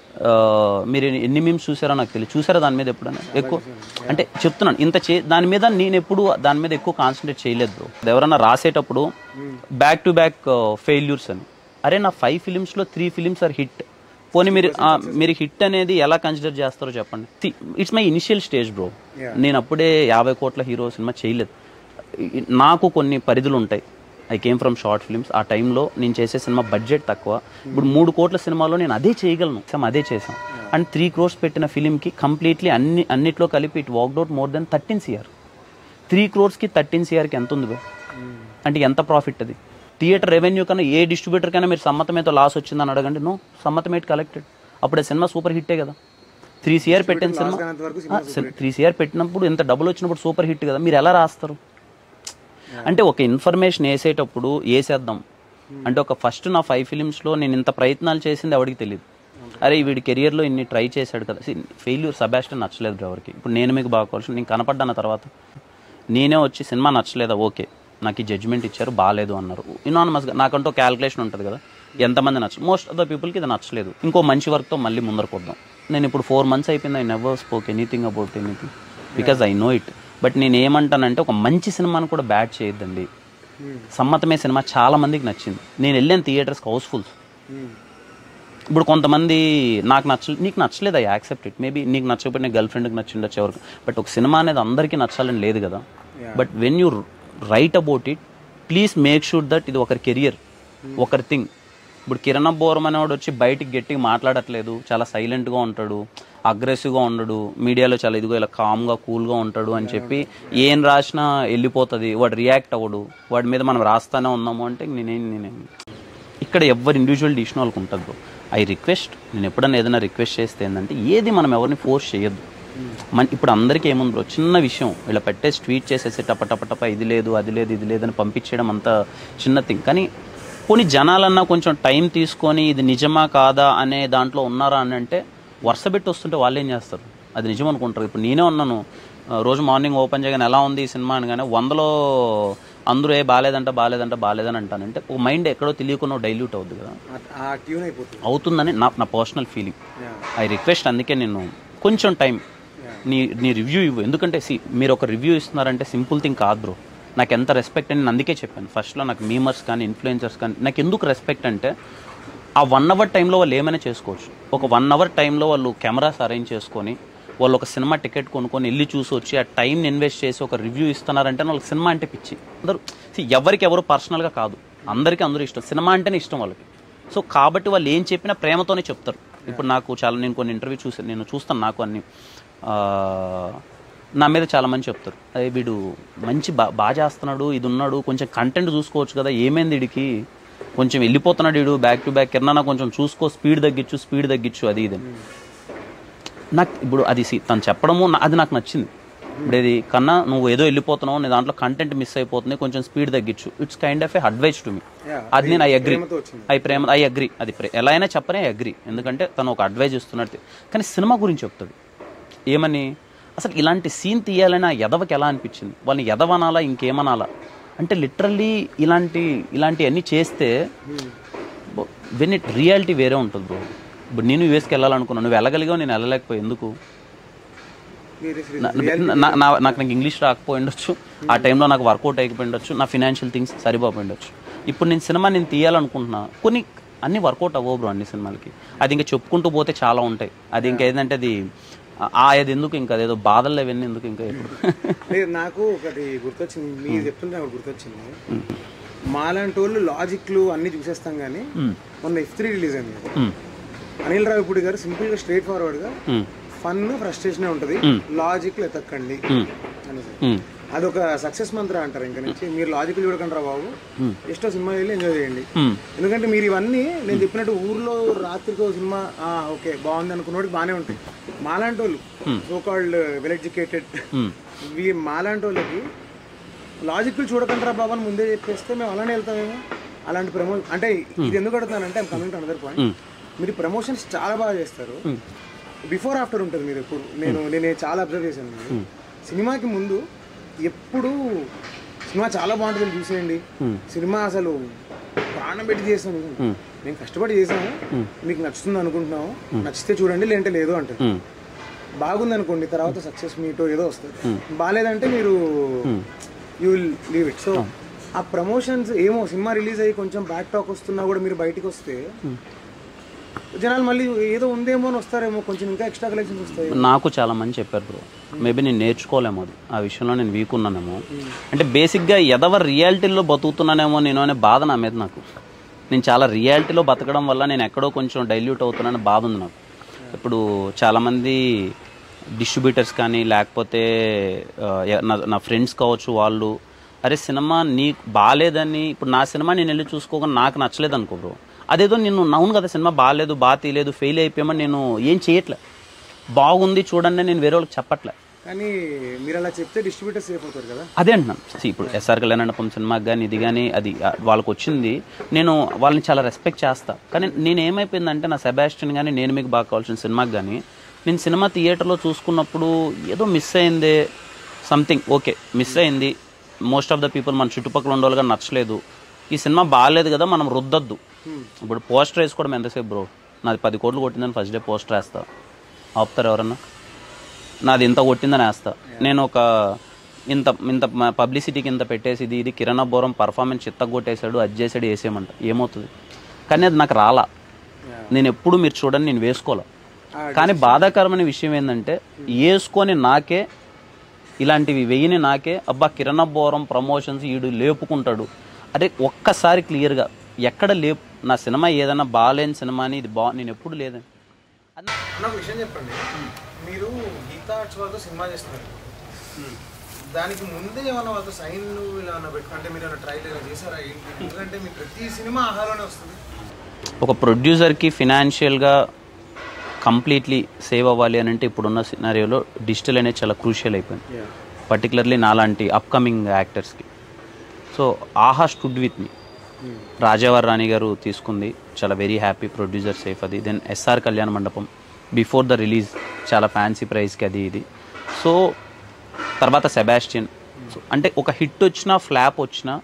మీరు ఎన్ని మీమ్స్ చూసారో నాకు తెలియదు. చూసారా దాని మీద ఎప్పుడైనా ఎక్కువ? అంటే చెప్తున్నాను, ఇంత చే దాని మీద నేను ఎప్పుడు దాని మీద ఎక్కువ కాన్సన్ట్రేట్ చేయలేదు బ్రో. ఎవరన్నా రాసేటప్పుడు బ్యాక్ టు బ్యాక్ ఫెయిల్యూర్స్ అని, అరే నా ఫైవ్ ఫిలిమ్స్లో త్రీ ఫిలిమ్స్ ఆర్ హిట్. పోనీ మీరు మీరు హిట్ అనేది ఎలా కన్సిడర్ చేస్తారో చెప్పండి. It's my initial stage bro. నేను అప్పుడే యాభై కోట్ల హీరో సినిమా చేయలేదు. నాకు కొన్ని పరిధులు ఉంటాయి. I came from short films. ఆ టైంలో నేను చేసే సినిమా బడ్జెట్ తక్కువ. ఇప్పుడు మూడు కోట్ల సినిమాలో నేను అదే చేయగలను, సమ్ అదే చేసాం. అండ్ త్రీ క్రోర్స్ పెట్టిన ఫిలింకి కంప్లీట్లీ అన్ని అన్నిట్లో కలిపి it walked out more than thirteen CR. Three క్రోర్స్కి థర్టీన్ సిఆర్కి ఎంత ఉంది బ్రో? అంటే ఎంత ప్రాఫిట్ అది? థియేటర్ రెవెన్యూ కన్నా ఏ డిస్ట్రిబ్యూటర్ కన్నా మీరు సమ్మతమేతో లాస్ వచ్చిందని అడగండి. నో, సమ్మతమేట్ కలెక్టెడ్. అప్పుడే సినిమా సూపర్ హిట్టే కదా. త్రీ సిఆర్ పెట్టిన సినిమా త్రీ సిఆర్ పెట్టినప్పుడు ఎంత డబ్బులు వచ్చినప్పుడు సూపర్ హిట్ కదా. మీరు ఎలా రాస్తారు? అంటే ఒక ఇన్ఫర్మేషన్ వేసేటప్పుడు వేసేద్దాం అంటే ఒక ఫస్ట్ నా ఫైవ్ ఫిలిమ్స్లో నేను ఇంత ప్రయత్నాలు చేసింది ఎవరికి తెలియదు. అరే వీడి కెరియర్లో ఇన్ని ట్రై చేశాడు కదా. ఫెయిల్యూర్ సెబాస్టియన్ నచ్చలేదు ఎవరికి. ఇప్పుడు నేను మీకు బాగా కావాల్సి నేను కనపడ్డాను తర్వాత నేనే వచ్చి సినిమా నచ్చలేదా, ఓకే నాకు ఈ జడ్జ్మెంట్ ఇచ్చారు బాగాలేదు అన్నారు. ఇనానమస్గా నాకంటూ క్యాల్కులేషన్ ఉంటుంది కదా, ఎంతమంది నచ్చలేదు. మోస్ట్ ఆఫ్ ద పీపుల్కి ఇది నచ్చలేదు. ఇంకో మంచి వర్క్తో మళ్ళీ ముందరకు వద్దాం. నేను ఇప్పుడు ఫోర్ మంత్స్ అయిపోయింది. I never spoke anything about anything because I know it. But నేను ఏమంటానంటే ఒక మంచి సినిమాను కూడా బ్యాడ్ చేయొద్దండి. సమ్మతమే సినిమా చాలా మందికి నచ్చింది. నేను వెళ్ళాను థియేటర్స్కి హౌస్ఫుల్స్. ఇప్పుడు కొంతమంది నాకు నచ్చ నీకు నచ్చలేదు, ఐ యాక్సెప్ట్ ఇట్. మేబీ నీకు నచ్చకపోతే గర్ల్ ఫ్రెండ్కి నచ్చిండొచ్చు ఎవరికి. బట్ ఒక సినిమా అనేది అందరికీ నచ్చాలని లేదు కదా. But when you write about it please make sure that ఇది ఒకరి కెరియర్, ఒకరి థింగ్. ఇప్పుడు కిరణ్ అబ్బోవరం అనేవాడు వచ్చి బయటికి గట్టిగా మాట్లాడట్లేదు, చాలా సైలెంట్గా ఉంటాడు, అగ్రెసివ్గా ఉండడు, మీడియాలో చాలా ఇదిగో ఇలా కామ్గా కూల్గా ఉంటాడు అని చెప్పి ఏం రాసినా వెళ్ళిపోతుంది, వాడు రియాక్ట్ అవ్వడు, వాడి మీద మనం రాస్తానే ఉన్నాము అంటే నేనేం నేనేం ఇక్కడ ఎవరు ఇండివిజువల్ డిసిషన్ వాళ్ళకి ఉంటుంది బ్రో. ఐ రిక్వెస్ట్, నేను ఎప్పుడైనా ఏదైనా రిక్వెస్ట్ చేస్తే ఏంటంటే ఏది మనం ఎవరిని ఫోర్స్ చేయొద్దు. మన ఇప్పుడు అందరికీ ఏముంది బ్రో, చిన్న విషయం ఇలా పెట్టేసి ట్వీట్ చేసేసి టపటపటప ఇది లేదు అది లేదు ఇది లేదని పంపించేయడం అంత చిన్న థింగ్. కానీ కొన్ని జనాలన్నా కొంచెం టైం తీసుకొని ఇది నిజమా కాదా అనే దాంట్లో ఉన్నారా అని అంటే వరుస పెట్టి వస్తుంటే వాళ్ళు ఏం చేస్తారు, అది నిజం అనుకుంటారు. ఇప్పుడు నేనే ఉన్నాను, రోజు మార్నింగ్ ఓపెన్ చేయగానే ఎలా ఉంది ఈ సినిమా అని, కానీ వందలో అందరూ ఏ బాగాలేదంట బాగాలేదంట బాగాలేదని అంటానంటే ఒక మైండ్ ఎక్కడో తెలియకుండా డైల్యూట్ అవుతుంది కదా, అవుతుందని నా నా పర్సనల్ ఫీలింగ్. ఐ రిక్వెస్ట్, అందుకే నేను కొంచెం టైం నీ నీ రివ్యూ ఇవ్వు. ఎందుకంటే సి మీరు ఒక రివ్యూ ఇస్తున్నారంటే సింపుల్ థింగ్ కాదు బ్రో. నాకు ఎంత రెస్పెక్ట్ అని నేను అందుకే చెప్పాను ఫస్ట్లో. నాకు మీమర్స్ కానీ ఇన్ఫ్లుయెన్సర్స్ కానీ నాకు ఎందుకు రెస్పెక్ట్ అంటే ఆ వన్ అవర్ టైంలో వాళ్ళు ఏమైనా చేసుకోవచ్చు. ఒక వన్ అవర్ టైంలో వాళ్ళు కెమెరాస్ అరేంజ్ చేసుకొని వాళ్ళు ఒక సినిమా టికెట్ కొనుక్కొని వెళ్ళి చూసి వచ్చి ఆ టైంని ఇన్వెస్ట్ చేసి ఒక రివ్యూ ఇస్తున్నారంటే వాళ్ళకి సినిమా అంటే పిచ్చి. అందరూ ఎవరికి ఎవరు పర్సనల్గా కాదు, అందరికీ అందరూ ఇష్టం, సినిమా అంటేనే ఇష్టం వాళ్ళకి. సో కాబట్టి వాళ్ళు ఏం చెప్పినా ప్రేమతోనే చెప్తారు. ఇప్పుడు నాకు చాలా నేను కొన్ని ఇంటర్వ్యూ చూసాను, నేను చూస్తాను, నాకు అన్ని నా మీద చాలామంది చెప్తారు అదే వీడు మంచి బా బాగా చేస్తున్నాడు, ఇది ఉన్నాడు, కొంచెం కంటెంట్ చూసుకోవచ్చు కదా, ఏమైంది వీడికి కొంచెం వెళ్ళిపోతున్నాడు వీడు బ్యాక్ టు బ్యాక్, కిరణా కొంచెం చూసుకో, స్పీడ్ తగ్గించు స్పీడ్ తగ్గించు అది ఇది. నాకు ఇప్పుడు అది తను చెప్పడము అది నాకు నచ్చింది. ఇప్పుడు ఇది కన్నా నువ్వు ఏదో వెళ్ళిపోతున్నావు, నీ దాంట్లో కంటెంట్ మిస్ అయిపోతుంది, కొంచెం స్పీడ్ తగ్గించు. It's kind of a advice to me. అది నేను ఐ అగ్రీ, ఐ ప్రేమ ఐ అగ్రీ, అది ఎలా అయినా చెప్పనే ఐ అగ్రీ. ఎందుకంటే తను ఒక అడ్వైజ్ ఇస్తున్నట్టు. కానీ సినిమా గురించి చెప్తాడు ఏమని, అసలు ఇలాంటి సీన్ తీయాలని ఆ ఎదవకి ఎలా అనిపించింది, వాళ్ళని ఎదవనాలా ఇంకేమనాలా అంటే లిటరల్లీ ఇలాంటి ఇలాంటివన్నీ చేస్తే వెన్ ఇట్ రియాలిటీ వేరే ఉంటుంది బ్రో. ఇప్పుడు నేను యూఎస్కి వెళ్ళాలనుకున్నాను, నువ్వు వెళ్ళగలిగావు, నేను వెళ్ళలేకపోయి ఎందుకు? నాకు నాకు ఇంగ్లీష్ రాకపోయిండొచ్చు, ఆ టైంలో నాకు వర్కౌట్ అయిపోయిండొచ్చు, నా ఫినాన్షియల్ థింగ్స్ సరిపోయిండొచ్చు. ఇప్పుడు నేను సినిమా నేను తీయాలనుకుంటున్నా, కొన్ని అన్ని వర్కౌట్ అవ్వవు బ్రో అన్ని సినిమాలకి. అది ఇంకా చెప్పుకుంటూ పోతే చాలా ఉంటాయి. అది ఇంకా ఏంటంటే అది అది ఎందుకు ఇంకా అదేదో బాధలు అవన్నీ ఎందుకు ఇంకా ఇప్పుడు. నాకు ఒకటి గుర్తొచ్చింది, మీరు చెప్తుంటే ఒకటి గుర్తొచ్చింది. మాలాంటి వాళ్ళు లాజిక్లు అన్ని చూసేస్తాం కానీ మొన్న ఎఫ్ త్రీ రిలీజ్ అయింది. అనిల్ రావిపూడి గారు సింపుల్ గా స్ట్రైట్ ఫార్వర్డ్ గా ఫన్ ఫ్రస్ట్రేషన్ ఉంటది, లాజిక్ ఎతక్కండి అనేసి అదొక సక్సెస్ మంత్ర అంటారు. ఇంకా నుంచి మీరు లాజిక్ చూడకండి రా బాబు, ఎస్టో సినిమా వెళ్ళి ఎంజాయ్ చేయండి. ఎందుకంటే మీరు ఇవన్నీ నేను చెప్పినట్టు ఊర్లో రాత్రికో సినిమా ఓకే బాగుంది అనుకున్నోడికి బాగానే ఉంటాయి. మాలాంటి వాళ్ళు సో కాల్డ్ వెల్ ఎడ్యుకేటెడ్ మాలాంటి వాళ్ళకి లాజిక్లు చూడకండి రా బాబు అని ముందే చెప్పేస్తే మేము అలానే వెళ్తామేమో. అలాంటి ప్రమోషన్ అంటే ఇది ఎందుకు అడుగుతానంటే I'm coming to another point. మీరు ప్రమోషన్స్ చాలా బాగా చేస్తారు, బిఫోర్ ఆఫ్టర్ ఉంటుంది. మీరు ఎప్పుడు నేను నేను చాలా అబ్జర్వ్ చేశాను, సినిమాకి ముందు ఎప్పుడు సినిమా చాలా బాగుంటుంది చూసేయండి, సినిమా అసలు ప్రాణం పెట్టి చేసాను, నేను కష్టపడి చేసాను, మీకు నచ్చుతుంది అనుకుంటున్నాము, నచ్చితే చూడండి లేదంటే లేదు అంటారు. బాగుంది అనుకోండి తర్వాత సక్సెస్ మీటో ఏదో వస్తుంది, బాగాలేదంటే మీరు you will leave it. So ఆ ప్రమోషన్స్ ఏమో సినిమా రిలీజ్ అయ్యి కొంచెం బ్యాక్ టాక్ వస్తున్నా కూడా మీరు బయటకు వస్తే జనాలు మళ్ళీ ఏదో ఉందేమో అని వస్తారేమో, కొంచెం ఇంకా ఎక్స్ట్రా కలెక్షన్స్ వస్తాయి. నాకు చాలా మంది చెప్పారు బ్రో, మేబీ నేను నేర్చుకోలేమో అది, ఆ విషయంలో నేను వీక్ ఉన్నానేమో. అంటే బేసిక్గా ఎదవ రియాలిటీలో బతుకుతున్నానేమో నేను అనే బాధ నా మీద. నాకు నేను చాలా రియాలిటీలో బతకడం వల్ల నేను ఎక్కడో కొంచెం డైల్యూట్ అవుతున్నానని బాధ ఉంది నాకు. ఇప్పుడు చాలామంది డిస్ట్రిబ్యూటర్స్ కానీ లేకపోతే నా ఫ్రెండ్స్ కావచ్చు, వాళ్ళు అరే సినిమా నీకు బాగాలేదని, ఇప్పుడు నా సినిమా నేను వెళ్ళి చూసుకోకుండా నాకు నచ్చలేదు అనుకో బ్రో, అదేదో నేను అవును కదా సినిమా బాగాలేదు, బాగా తీయలేదు, ఫెయిల్ అయిపోయామని నేను ఏం చేయట్లే, బాగుంది చూడండి నేను వేరే వాళ్ళకి చెప్పట్లే. కానీ మీరు అలా చెప్తే డిస్ట్రిబ్యూటర్స్ అయిపోతారు కదా. అదే అంటున్నాను. ఇప్పుడు ఎస్ఆర్ కళ్యాణ మండపం సినిమాకి కానీ ఇది కానీ అది వాళ్ళకి వచ్చింది, నేను వాళ్ళని చాలా రెస్పెక్ట్ చేస్తా. కానీ నేను ఏమైపోయిందంటే నా సెబాస్టియన్ కానీ నేను మీకు బాగా కావాల్సిన సినిమాకి కానీ నేను సినిమా థియేటర్లో చూసుకున్నప్పుడు ఏదో మిస్ అయిందే, సంథింగ్ ఓకే మిస్ అయింది, మోస్ట్ ఆఫ్ ద పీపుల్ మన చుట్టుపక్కల ఉండే వాళ్ళగా నచ్చలేదు, ఈ సినిమా బాగాలేదు కదా మనం రుద్దద్దు. ఇప్పుడు పోస్టర్ వేసుకోవడం ఎంతసేపు బ్రో, నాది పది కోట్లు కొట్టిందని ఫస్ట్ డే పోస్టర్ వేస్తా, ఆపుతారు ఎవరన్నా? నాది ఇంత కొట్టిందని వేస్తా. నేను ఒక ఇంత ఇంత పబ్లిసిటీకి ఇంత పెట్టేసి ఇది ఇది కిరణ్ బోరం పర్ఫార్మెన్స్ చిత్త కొట్టేశాడు, అది చేసాడు, వేసేయమంట ఏమవుతుంది? కానీ అది నాకు రాలా, నేను ఎప్పుడు మీరు చూడండి నేను వేసుకోలే. కానీ బాధాకరమైన విషయం ఏంటంటే వేసుకొని నాకే ఇలాంటివి వెయ్యిని నాకే అబ్బా కిరణ్ బోరం ప్రమోషన్స్ ఈడు లేపుకుంటాడు. అదే ఒక్కసారి క్లియర్గా ఎక్కడ లేపు, నా సినిమా ఏదైనా బాగాలేని సినిమాని ఇది బా నేను ఎప్పుడు లేదని అన్న. ఒక విషయం చెప్పండి, మీరు గీతా ఆర్ట్స్ వాళ్ళతో సినిమా చేస్తున్నారు, దానికి ముందే ఏమన్నా వాళ్ళతో సైన్ ఇలా పెట్టుకుంటే మీరు ఏమైనా ట్రైల్ ఇలా చేశారా ఏంటి? ఎందుకంటే మీ ప్రతి సినిమా ఆహాలోనే వస్తుంది. ఒక ప్రొడ్యూసర్కి ఫినాన్షియల్గా కంప్లీట్లీ సేవ్ అవ్వాలి అని అంటే ఇప్పుడున్న సినారియోలో డిజిటల్ అనేది చాలా క్రూషియల్ అయిపోయింది, పర్టికులర్లీ నాలాంటి అప్కమింగ్ యాక్టర్స్కి. So Aha stood with me, Rajavaari Rani garu తీసుకుంది, చాలా వెరీ హ్యాపీ, ప్రొడ్యూసర్ సేఫ్ అది. Then SR Kalyana Mandapam before the release చాలా ఫ్యాన్సీ ప్రైస్కి అది ఇది. సో తర్వాత సెబాస్టియన్. సో అంటే ఒక హిట్ వచ్చినా ఫ్లాప్ వచ్చినా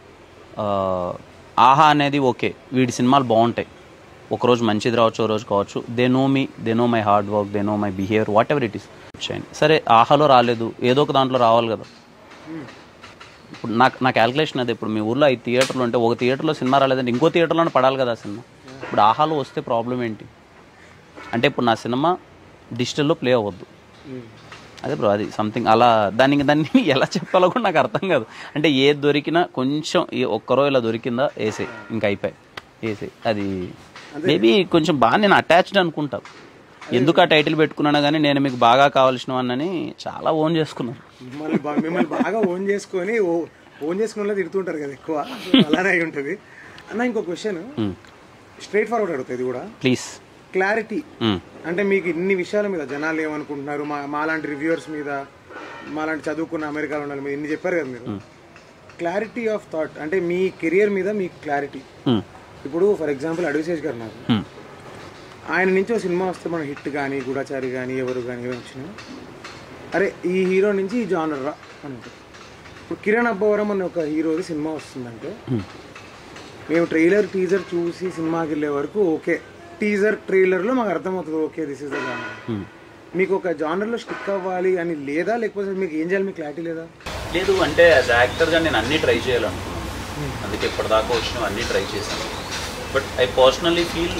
ఆహా అనేది ఓకే వీడి సినిమాలు బాగుంటాయి, ఒకరోజు మంచిది రావచ్చు, ఒక రోజు కావచ్చు, they know me, they know my hard work, they know my behaviour, whatever it is. సరే ఆహాలో రాలేదు, ఏదో ఒక దాంట్లో రావాలి కదా. ఇప్పుడు నాకు నా క్యాల్కులేషన్ అదే, ఇప్పుడు మీ ఊర్లో ఐదు థియేటర్లు ఉంటే ఒక థియేటర్లో సినిమా రాలేదంటే ఇంకో థియేటర్లోనే పడాలి కదా సినిమా. ఇప్పుడు ఆహాలో వస్తే ప్రాబ్లం ఏంటి అంటే ఇప్పుడు నా సినిమా డిజిటల్లో ప్లే అవ్వద్దు. అదే బ్రో అది సంథింగ్ అలా, దానికి దాన్ని ఎలా చెప్పాలో కూడా నాకు అర్థం కాదు. అంటే ఏది దొరికినా కొంచెం ఒక్కరో ఇలా దొరికిందా వేసే ఇంకా అయిపోయి వేసే, అది మేబీ కొంచెం బాగా నేను అటాచ్డ్ అనుకుంటా. ఎందుకు ఆ టైటిల్ పెట్టుకున్నాను కానీ నేను మీకు బాగా కావాల్సిన వాడిని చాలా ఓన్ చేసుకున్నాను. మిమ్మల్ని బాగా ఓన్ చేసుకొని ఓన్ చేసుకుని తిడుతుంటారు కదా ఎక్కువ, అలానే అయి ఉంటుంది అన్న. ఇంకో క్వశ్చన్ స్ట్రైట్ ఫార్వర్డ్ అడుగుతుంది, ఇది కూడా ప్లీజ్ క్లారిటీ. అంటే మీకు ఇన్ని విషయాల మీద జనాలు ఏమనుకుంటున్నారు, మా మాలాంటి రివ్యూవర్స్ మీద, మాలాంటి చదువుకున్న అమెరికాలో ఉన్న మీద ఇన్ని చెప్పారు కదా మీరు, క్లారిటీ ఆఫ్ థాట్ అంటే మీ కెరియర్ మీద మీకు క్లారిటీ. ఇప్పుడు ఫర్ ఎగ్జాంపుల్ అడ్విశేష్ గారు, నాకు ఆయన నుంచి ఒక సినిమా వస్తే మన హిట్ కానీ గూఢచారి కానీ ఎవరు కానీ ఎవరు వచ్చినా అరే ఈ హీరో నుంచి ఈ జానర్ రా అని. ఇప్పుడు కిరణ్ అబ్బవరం అనే ఒక హీరోది సినిమా వస్తుందంటే మేము ట్రైలర్ టీజర్ చూసి సినిమాకి వెళ్ళే వరకు ఓకే, టీజర్ ట్రైలర్లో మాకు అర్థమవుతుంది okay this is the genre. మీకు ఒక జానర్లో స్టిక్ అవ్వాలి అని లేదా, లేకపోతే మీకు ఏం చేయాలి మీకు క్లారిటీ లేదా? లేదు, అంటే యాజ్ యాక్టర్గా నేను అన్నీ ట్రై చేయాలనుకున్నాను, అందుకే ఇప్పటిదాకా వచ్చినవి అన్నీ ట్రై చేశాను. బట్ ఐ పర్సనల్లీ ఫీల్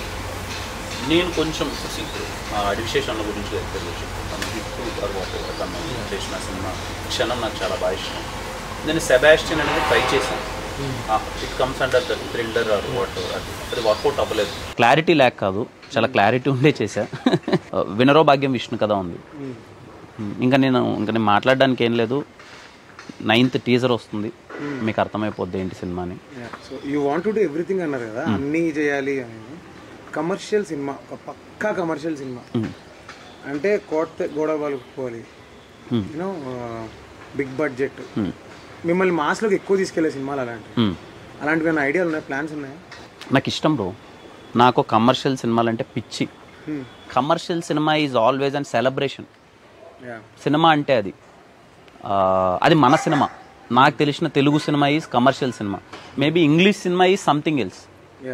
నేను కొంచెం అడివిశేషన్ల గురించి తెలియదు చెప్తాను. హిట్ తర్వాత తను చేసిన సినిమా క్షణం నాకు చాలా బాగా ఇష్టం. నేను సెబాస్టియన్ అనేది ట్రై చేశాను. It comes under the thriller or what, అది అది వర్కౌట్ అవ్వలేదు. క్లారిటీ లేక కాదు, చాలా క్లారిటీ ఉండే చేశా. వినరో భాగ్యం విష్ణు కదా ఉంది. ఇంకా నేను ఇంకా నేను మాట్లాడడానికి ఏం లేదు. నైన్త్ టీజర్ వస్తుంది, మీకు అర్థమైపోద్ది ఏంటి సినిమా అని. So you want to do everything అన్నారు కదా, అన్నీ చేయాలి అని. కమర్షియల్ సినిమా, ఒక పక్కా కమర్షియల్ సినిమా అంటే కోట గోడ పలుకుపోవాలి, యూనో బిగ్ బడ్జెట్, మిమ్మల్ని మాస్లోకి ఎక్కువ తీసుకెళ్లే సినిమాలు అలాంటివి అలాంటివి ఐడియాలు ఉన్నాయి, ప్లాన్స్ ఉన్నాయా? నాకు ఇష్టం బ్రో, నాకు కమర్షియల్ సినిమాలు అంటే పిచ్చి. కమర్షియల్ సినిమా ఈజ్ ఆల్వేస్ అండ్ సెలబ్రేషన్. సినిమా అంటే అది అది మన సినిమా. నాకు తెలిసిన తెలుగు సినిమా ఈజ్ కమర్షియల్ సినిమా. మేబీ ఇంగ్లీష్ సినిమా ఈజ్ సంథింగ్ ఎల్స్.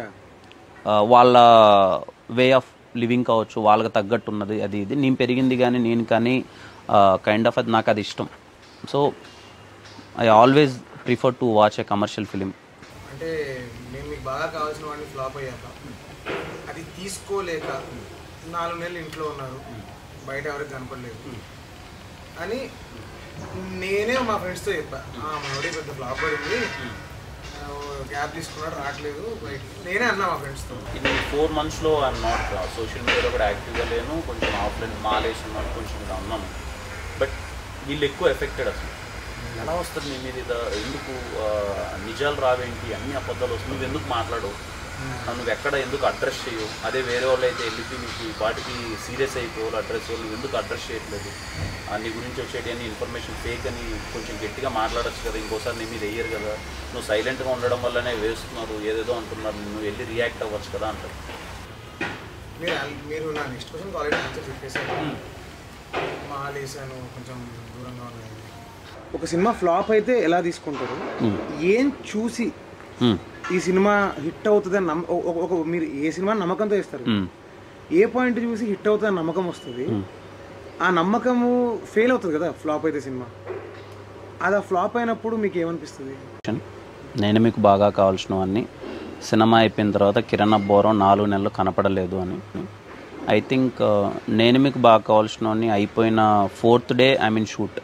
వాళ్ళ వే ఆఫ్ లివింగ్ కావచ్చు, వాళ్ళకి తగ్గట్టు ఉన్నది అది ఇది. నేను పెరిగింది కానీ నేను కానీ కైండ్ ఆఫ్ అది నాకు అది ఇష్టం. So I always prefer to watch a commercial film. అంటే నేను మీకు బాగా కావాల్సిన వాడిని ఫ్లాప్ అయ్యాక అది తీసుకోలేక నాలుగు నెలలు ఇంట్లో ఉన్నారు, బయట ఎవరికి కనపడలేదు అని నేనే మా ఫ్రెండ్స్తో చెప్పా, మనోడి పెద్ద ఫ్లాప్ పడింది, గ్యాప్ తీసుకున్నాడు రావట్లేదు బయట, నేనే అన్నా మా ఫ్రెండ్స్తో. ఇది ఫోర్ మంత్స్లో ఐఎమ్ నాట్ సోషల్ మీడియాలో కూడా యాక్టివ్గా లేను, కొంచెం ఆఫ్లైన్ మాలేసున్నాను, కొంచెం ఇలా ఉన్నాను. బట్ వీళ్ళు ఎక్కువ ఎఫెక్టెడ్. అసలు ఎలా వస్తుంది మీ మీద, ఎందుకు నిజాలు రావేంటి, అన్ని అబద్ధాలు వస్తుంది, నువ్వు ఎందుకు మాట్లాడవు, నువ్వు ఎక్కడ ఎందుకు అడ్రస్ చేయవు, అదే వేరే వాళ్ళు అయితే వెళ్ళిపోయి నీకు వాటికి సీరియస్ అయిపోవాలి అడ్రస్, నువ్వు ఎందుకు అడ్రస్ చేయట్లేదు, నీ గురించి వచ్చేటి అన్ని ఇన్ఫర్మేషన్ ఫేక్ అని కొంచెం గట్టిగా మాట్లాడచ్చు కదా, ఇంకోసారి నీ మీద వేయరు కదా, నువ్వు సైలెంట్గా ఉండడం వల్లనే వేస్తున్నారు, ఏదేదో అంటున్నారు, నువ్వు వెళ్ళి రియాక్ట్ అవ్వచ్చు కదా అంటారు. మీరు మీరు నా నెక్స్ట్ క్వశ్చన్ ఆల్రెడీ ఆన్సర్ చెప్పేసాను, మాలేసాను, కొంచెం దూరంగా ఉన్నాయి. ఒక సినిమా ఫ్లాప్ అయితే ఎలా తీసుకుంటారు, ఏం చూసి ఈ సినిమా హిట్ అవుతుందని నమ్మ ఒక మీరు ఏ సినిమా నమ్మకంతో ఇస్తారు, ఏ పాయింట్ చూసి హిట్ అవుతుందని నమ్మకం వస్తుంది, ఆ నమ్మకము ఫెయిల్ అవుతుంది కదా ఫ్లాప్ అయితే సినిమా, అది ఆ ఫ్లాప్ అయినప్పుడు మీకు ఏమనిపిస్తుంది? నేను మీకు బాగా కావాల్సినవన్నీ సినిమా అయిపోయిన తర్వాత కిరణ్ అబ్బోరం నాలుగు నెలలు కనపడలేదు అని. ఐ థింక్ నేను మీకు బాగా కావాల్సినవన్నీ అయిపోయిన fourth day I mean shoot,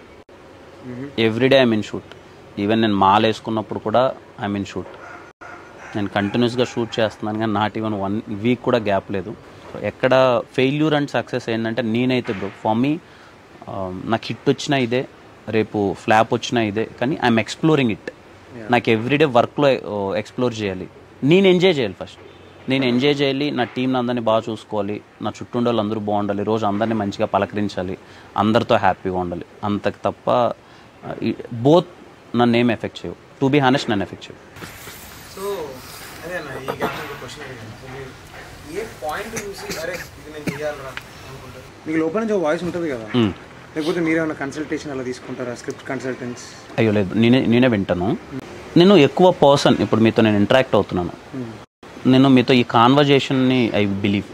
everyday I mean shoot. Even నేను మాల్ వేసుకున్నప్పుడు కూడా ఐ మీన్ షూట్. నేను కంటిన్యూస్గా షూట్ చేస్తున్నాను కానీ నాట్ ఈవెన్ వన్ వీక్ కూడా గ్యాప్ లేదు. ఎక్కడ ఫెయిల్యూర్ అండ్ సక్సెస్ ఏంటంటే నేనైతే బ్రో ఫర్ మీ నాకు హిట్ వచ్చినా ఇదే, రేపు ఫ్లాప్ వచ్చినా ఇదే, కానీ ఐఎమ్ ఎక్స్ప్లోరింగ్ ఇట్. నాకు ఎవ్రీడే వర్క్లో ఎక్స్ప్లోర్ చేయాలి, నేను ఎంజాయ్ చేయాలి. ఫస్ట్ నేను ఎంజాయ్ చేయాలి, నా టీంని అందరినీ బాగా చూసుకోవాలి, నా చుట్టూ వాళ్ళు అందరూ బాగుండాలి, రోజు అందరినీ మంచిగా పలకరించాలి, అందరితో హ్యాపీగా ఉండాలి. అంతకు తప్ప బోత్ నన్ను ఏం ఎఫెక్ట్ చేయవు. టు బీ హానెస్ట్ నన్ను ఎఫెక్ట్ చేయవు. సో అదే అన్న ఈ గ్యాప్ క్వశ్చన్ అడిగాను, సో మీరు ఏ పాయింట్ చూసి అరే ఇది నేను చేయాలరా అనుకుంటారు? మీకు లోపల నుంచి ఒక వాయిస్ ఉంటుంది కదా, లేకపోతే మీరేమైనా కన్సల్టేషన్ అలా తీసుకుంటారా, స్క్రిప్ట్ కన్సల్టెంట్స్? అయ్యో లేదు, నేనే నేనే వింటాను. నేను ఎక్కువ పర్సన్ ఇప్పుడు మీతో నేను ఇంటరాక్ట్ అవుతున్నాను, నేను మీతో ఈ కాన్వర్జేషన్ని ఐ బిలీవ్.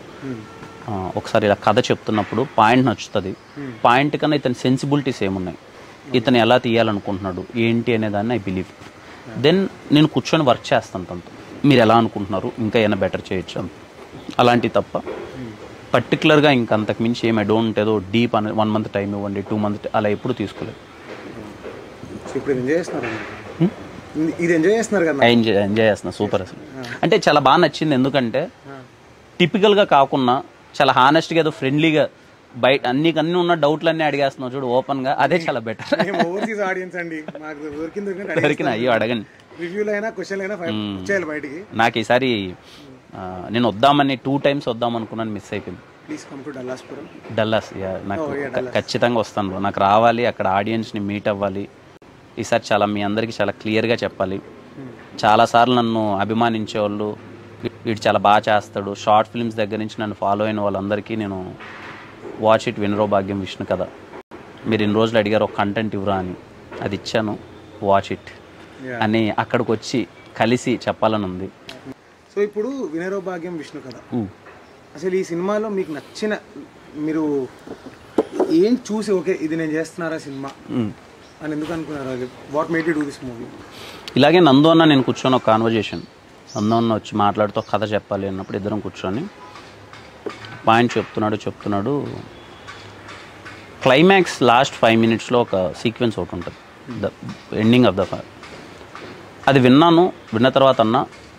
ఒకసారి ఇలా కథ చెప్తున్నప్పుడు పాయింట్ నచ్చుతుంది, పాయింట్ కన్నా ఇతని సెన్సిబిలిటీస్ ఏమున్నాయి, ఇతను ఎలా తీయాలనుకుంటున్నాడు ఏంటి అనే దాన్ని ఐ బిలీవ్. దెన్ నేను కూర్చొని వర్క్ చేస్తాను తనతో, మీరు ఎలా అనుకుంటున్నారు, ఇంకా ఏమైనా బెటర్ చేయొచ్చు అలాంటివి తప్ప పర్టికులర్గా ఇంకా అంతకు మించి ఏమి డోంట్ ఏదో డీప్ అని వన్ మంత్ టైం ఇవ్వండి, టూ మంత్ అలా ఎప్పుడు తీసుకోలేదు. ఇప్పుడు ఎంజాయ్ చేస్తున్నారు, ఇది ఎంజాయ్ చేస్తున్నారు కదా? ఎంజాయ్ ఎంజాయ్ చేస్తున్నా, సూపర్. అసలు అంటే చాలా బాగా నచ్చింది, ఎందుకంటే టిపికల్గా కాకుండా చాలా హానెస్ట్గా ఏదో ఫ్రెండ్లీగా బయట అన్ని అన్ని ఉన్న డౌట్లు అన్నీ అడిగేస్తున్నావు చూడు ఓపెన్గా, అదే చాలా బెటర్. ఓవర్సీస్ ఆడియన్స్ అండి, మాకు దొరికింది దొరికిన అయ్యో అడగండి, రివ్యూలు అయినా క్వశ్చన్ అయినా వచ్చేయాలి బయటికి. నాకు ఈసారి నేను వద్దామని టూ టైమ్స్ వద్దాం అనుకున్నాను, మిస్ అయిపోయింది. ప్లీజ్ కమ్ టు డల్లాస్పురం. డల్లాస్ యా, నాకు ఖచ్చితంగా వస్తాను, నాకు రావాలి, అక్కడ ఆడియన్స్ని మీట్ అవ్వాలి. ఈసారి చాలా మీ అందరికీ చాలా క్లియర్గా చెప్పాలి. చాలాసార్లు నన్ను అభిమానించేవాళ్ళు, వీడు చాలా బాగా చేస్తాడు, షార్ట్ ఫిల్మ్స్ దగ్గర నుంచి నన్ను ఫాలో అయిన వాళ్ళందరికీ నేను వాచ్ ఇట్ వినరో భాగ్యం విష్ణు కదా, మీరు ఇన్ని రోజులు అడిగారు ఒక కంటెంట్ ఇవ్వరా అని, అది ఇచ్చాను, వాచ్ ఇట్ అని అక్కడికి వచ్చి కలిసి చెప్పాలని ఉంది. సో ఇప్పుడు వినరో భాగ్యం విష్ణు కదా, అసలు ఈ సినిమాలో మీకు నచ్చిన మీరు ఏం చూసి ఓకే ఇది నేను చేస్తున్నారా సినిమా అని ఎందుకు అనుకున్నారు? అది what made you do this movie? ఇలాగే నందు అన్న నేను కూర్చొని ఒక కాన్వర్జేషన్, నందు అన్న వచ్చి మాట్లాడుతూ కథ చెప్పాలి అన్నప్పుడు ఇద్దరం కూర్చొని పాయింట్ చెప్తున్నాడు చెప్తున్నాడు క్లైమాక్స్ లాస్ట్ ఫైవ్ మినిట్స్లో ఒక సీక్వెన్స్ ఒకటి ఉంటుంది, the ending of the fire. అది విన్నాను. విన్న తర్వాత అన్న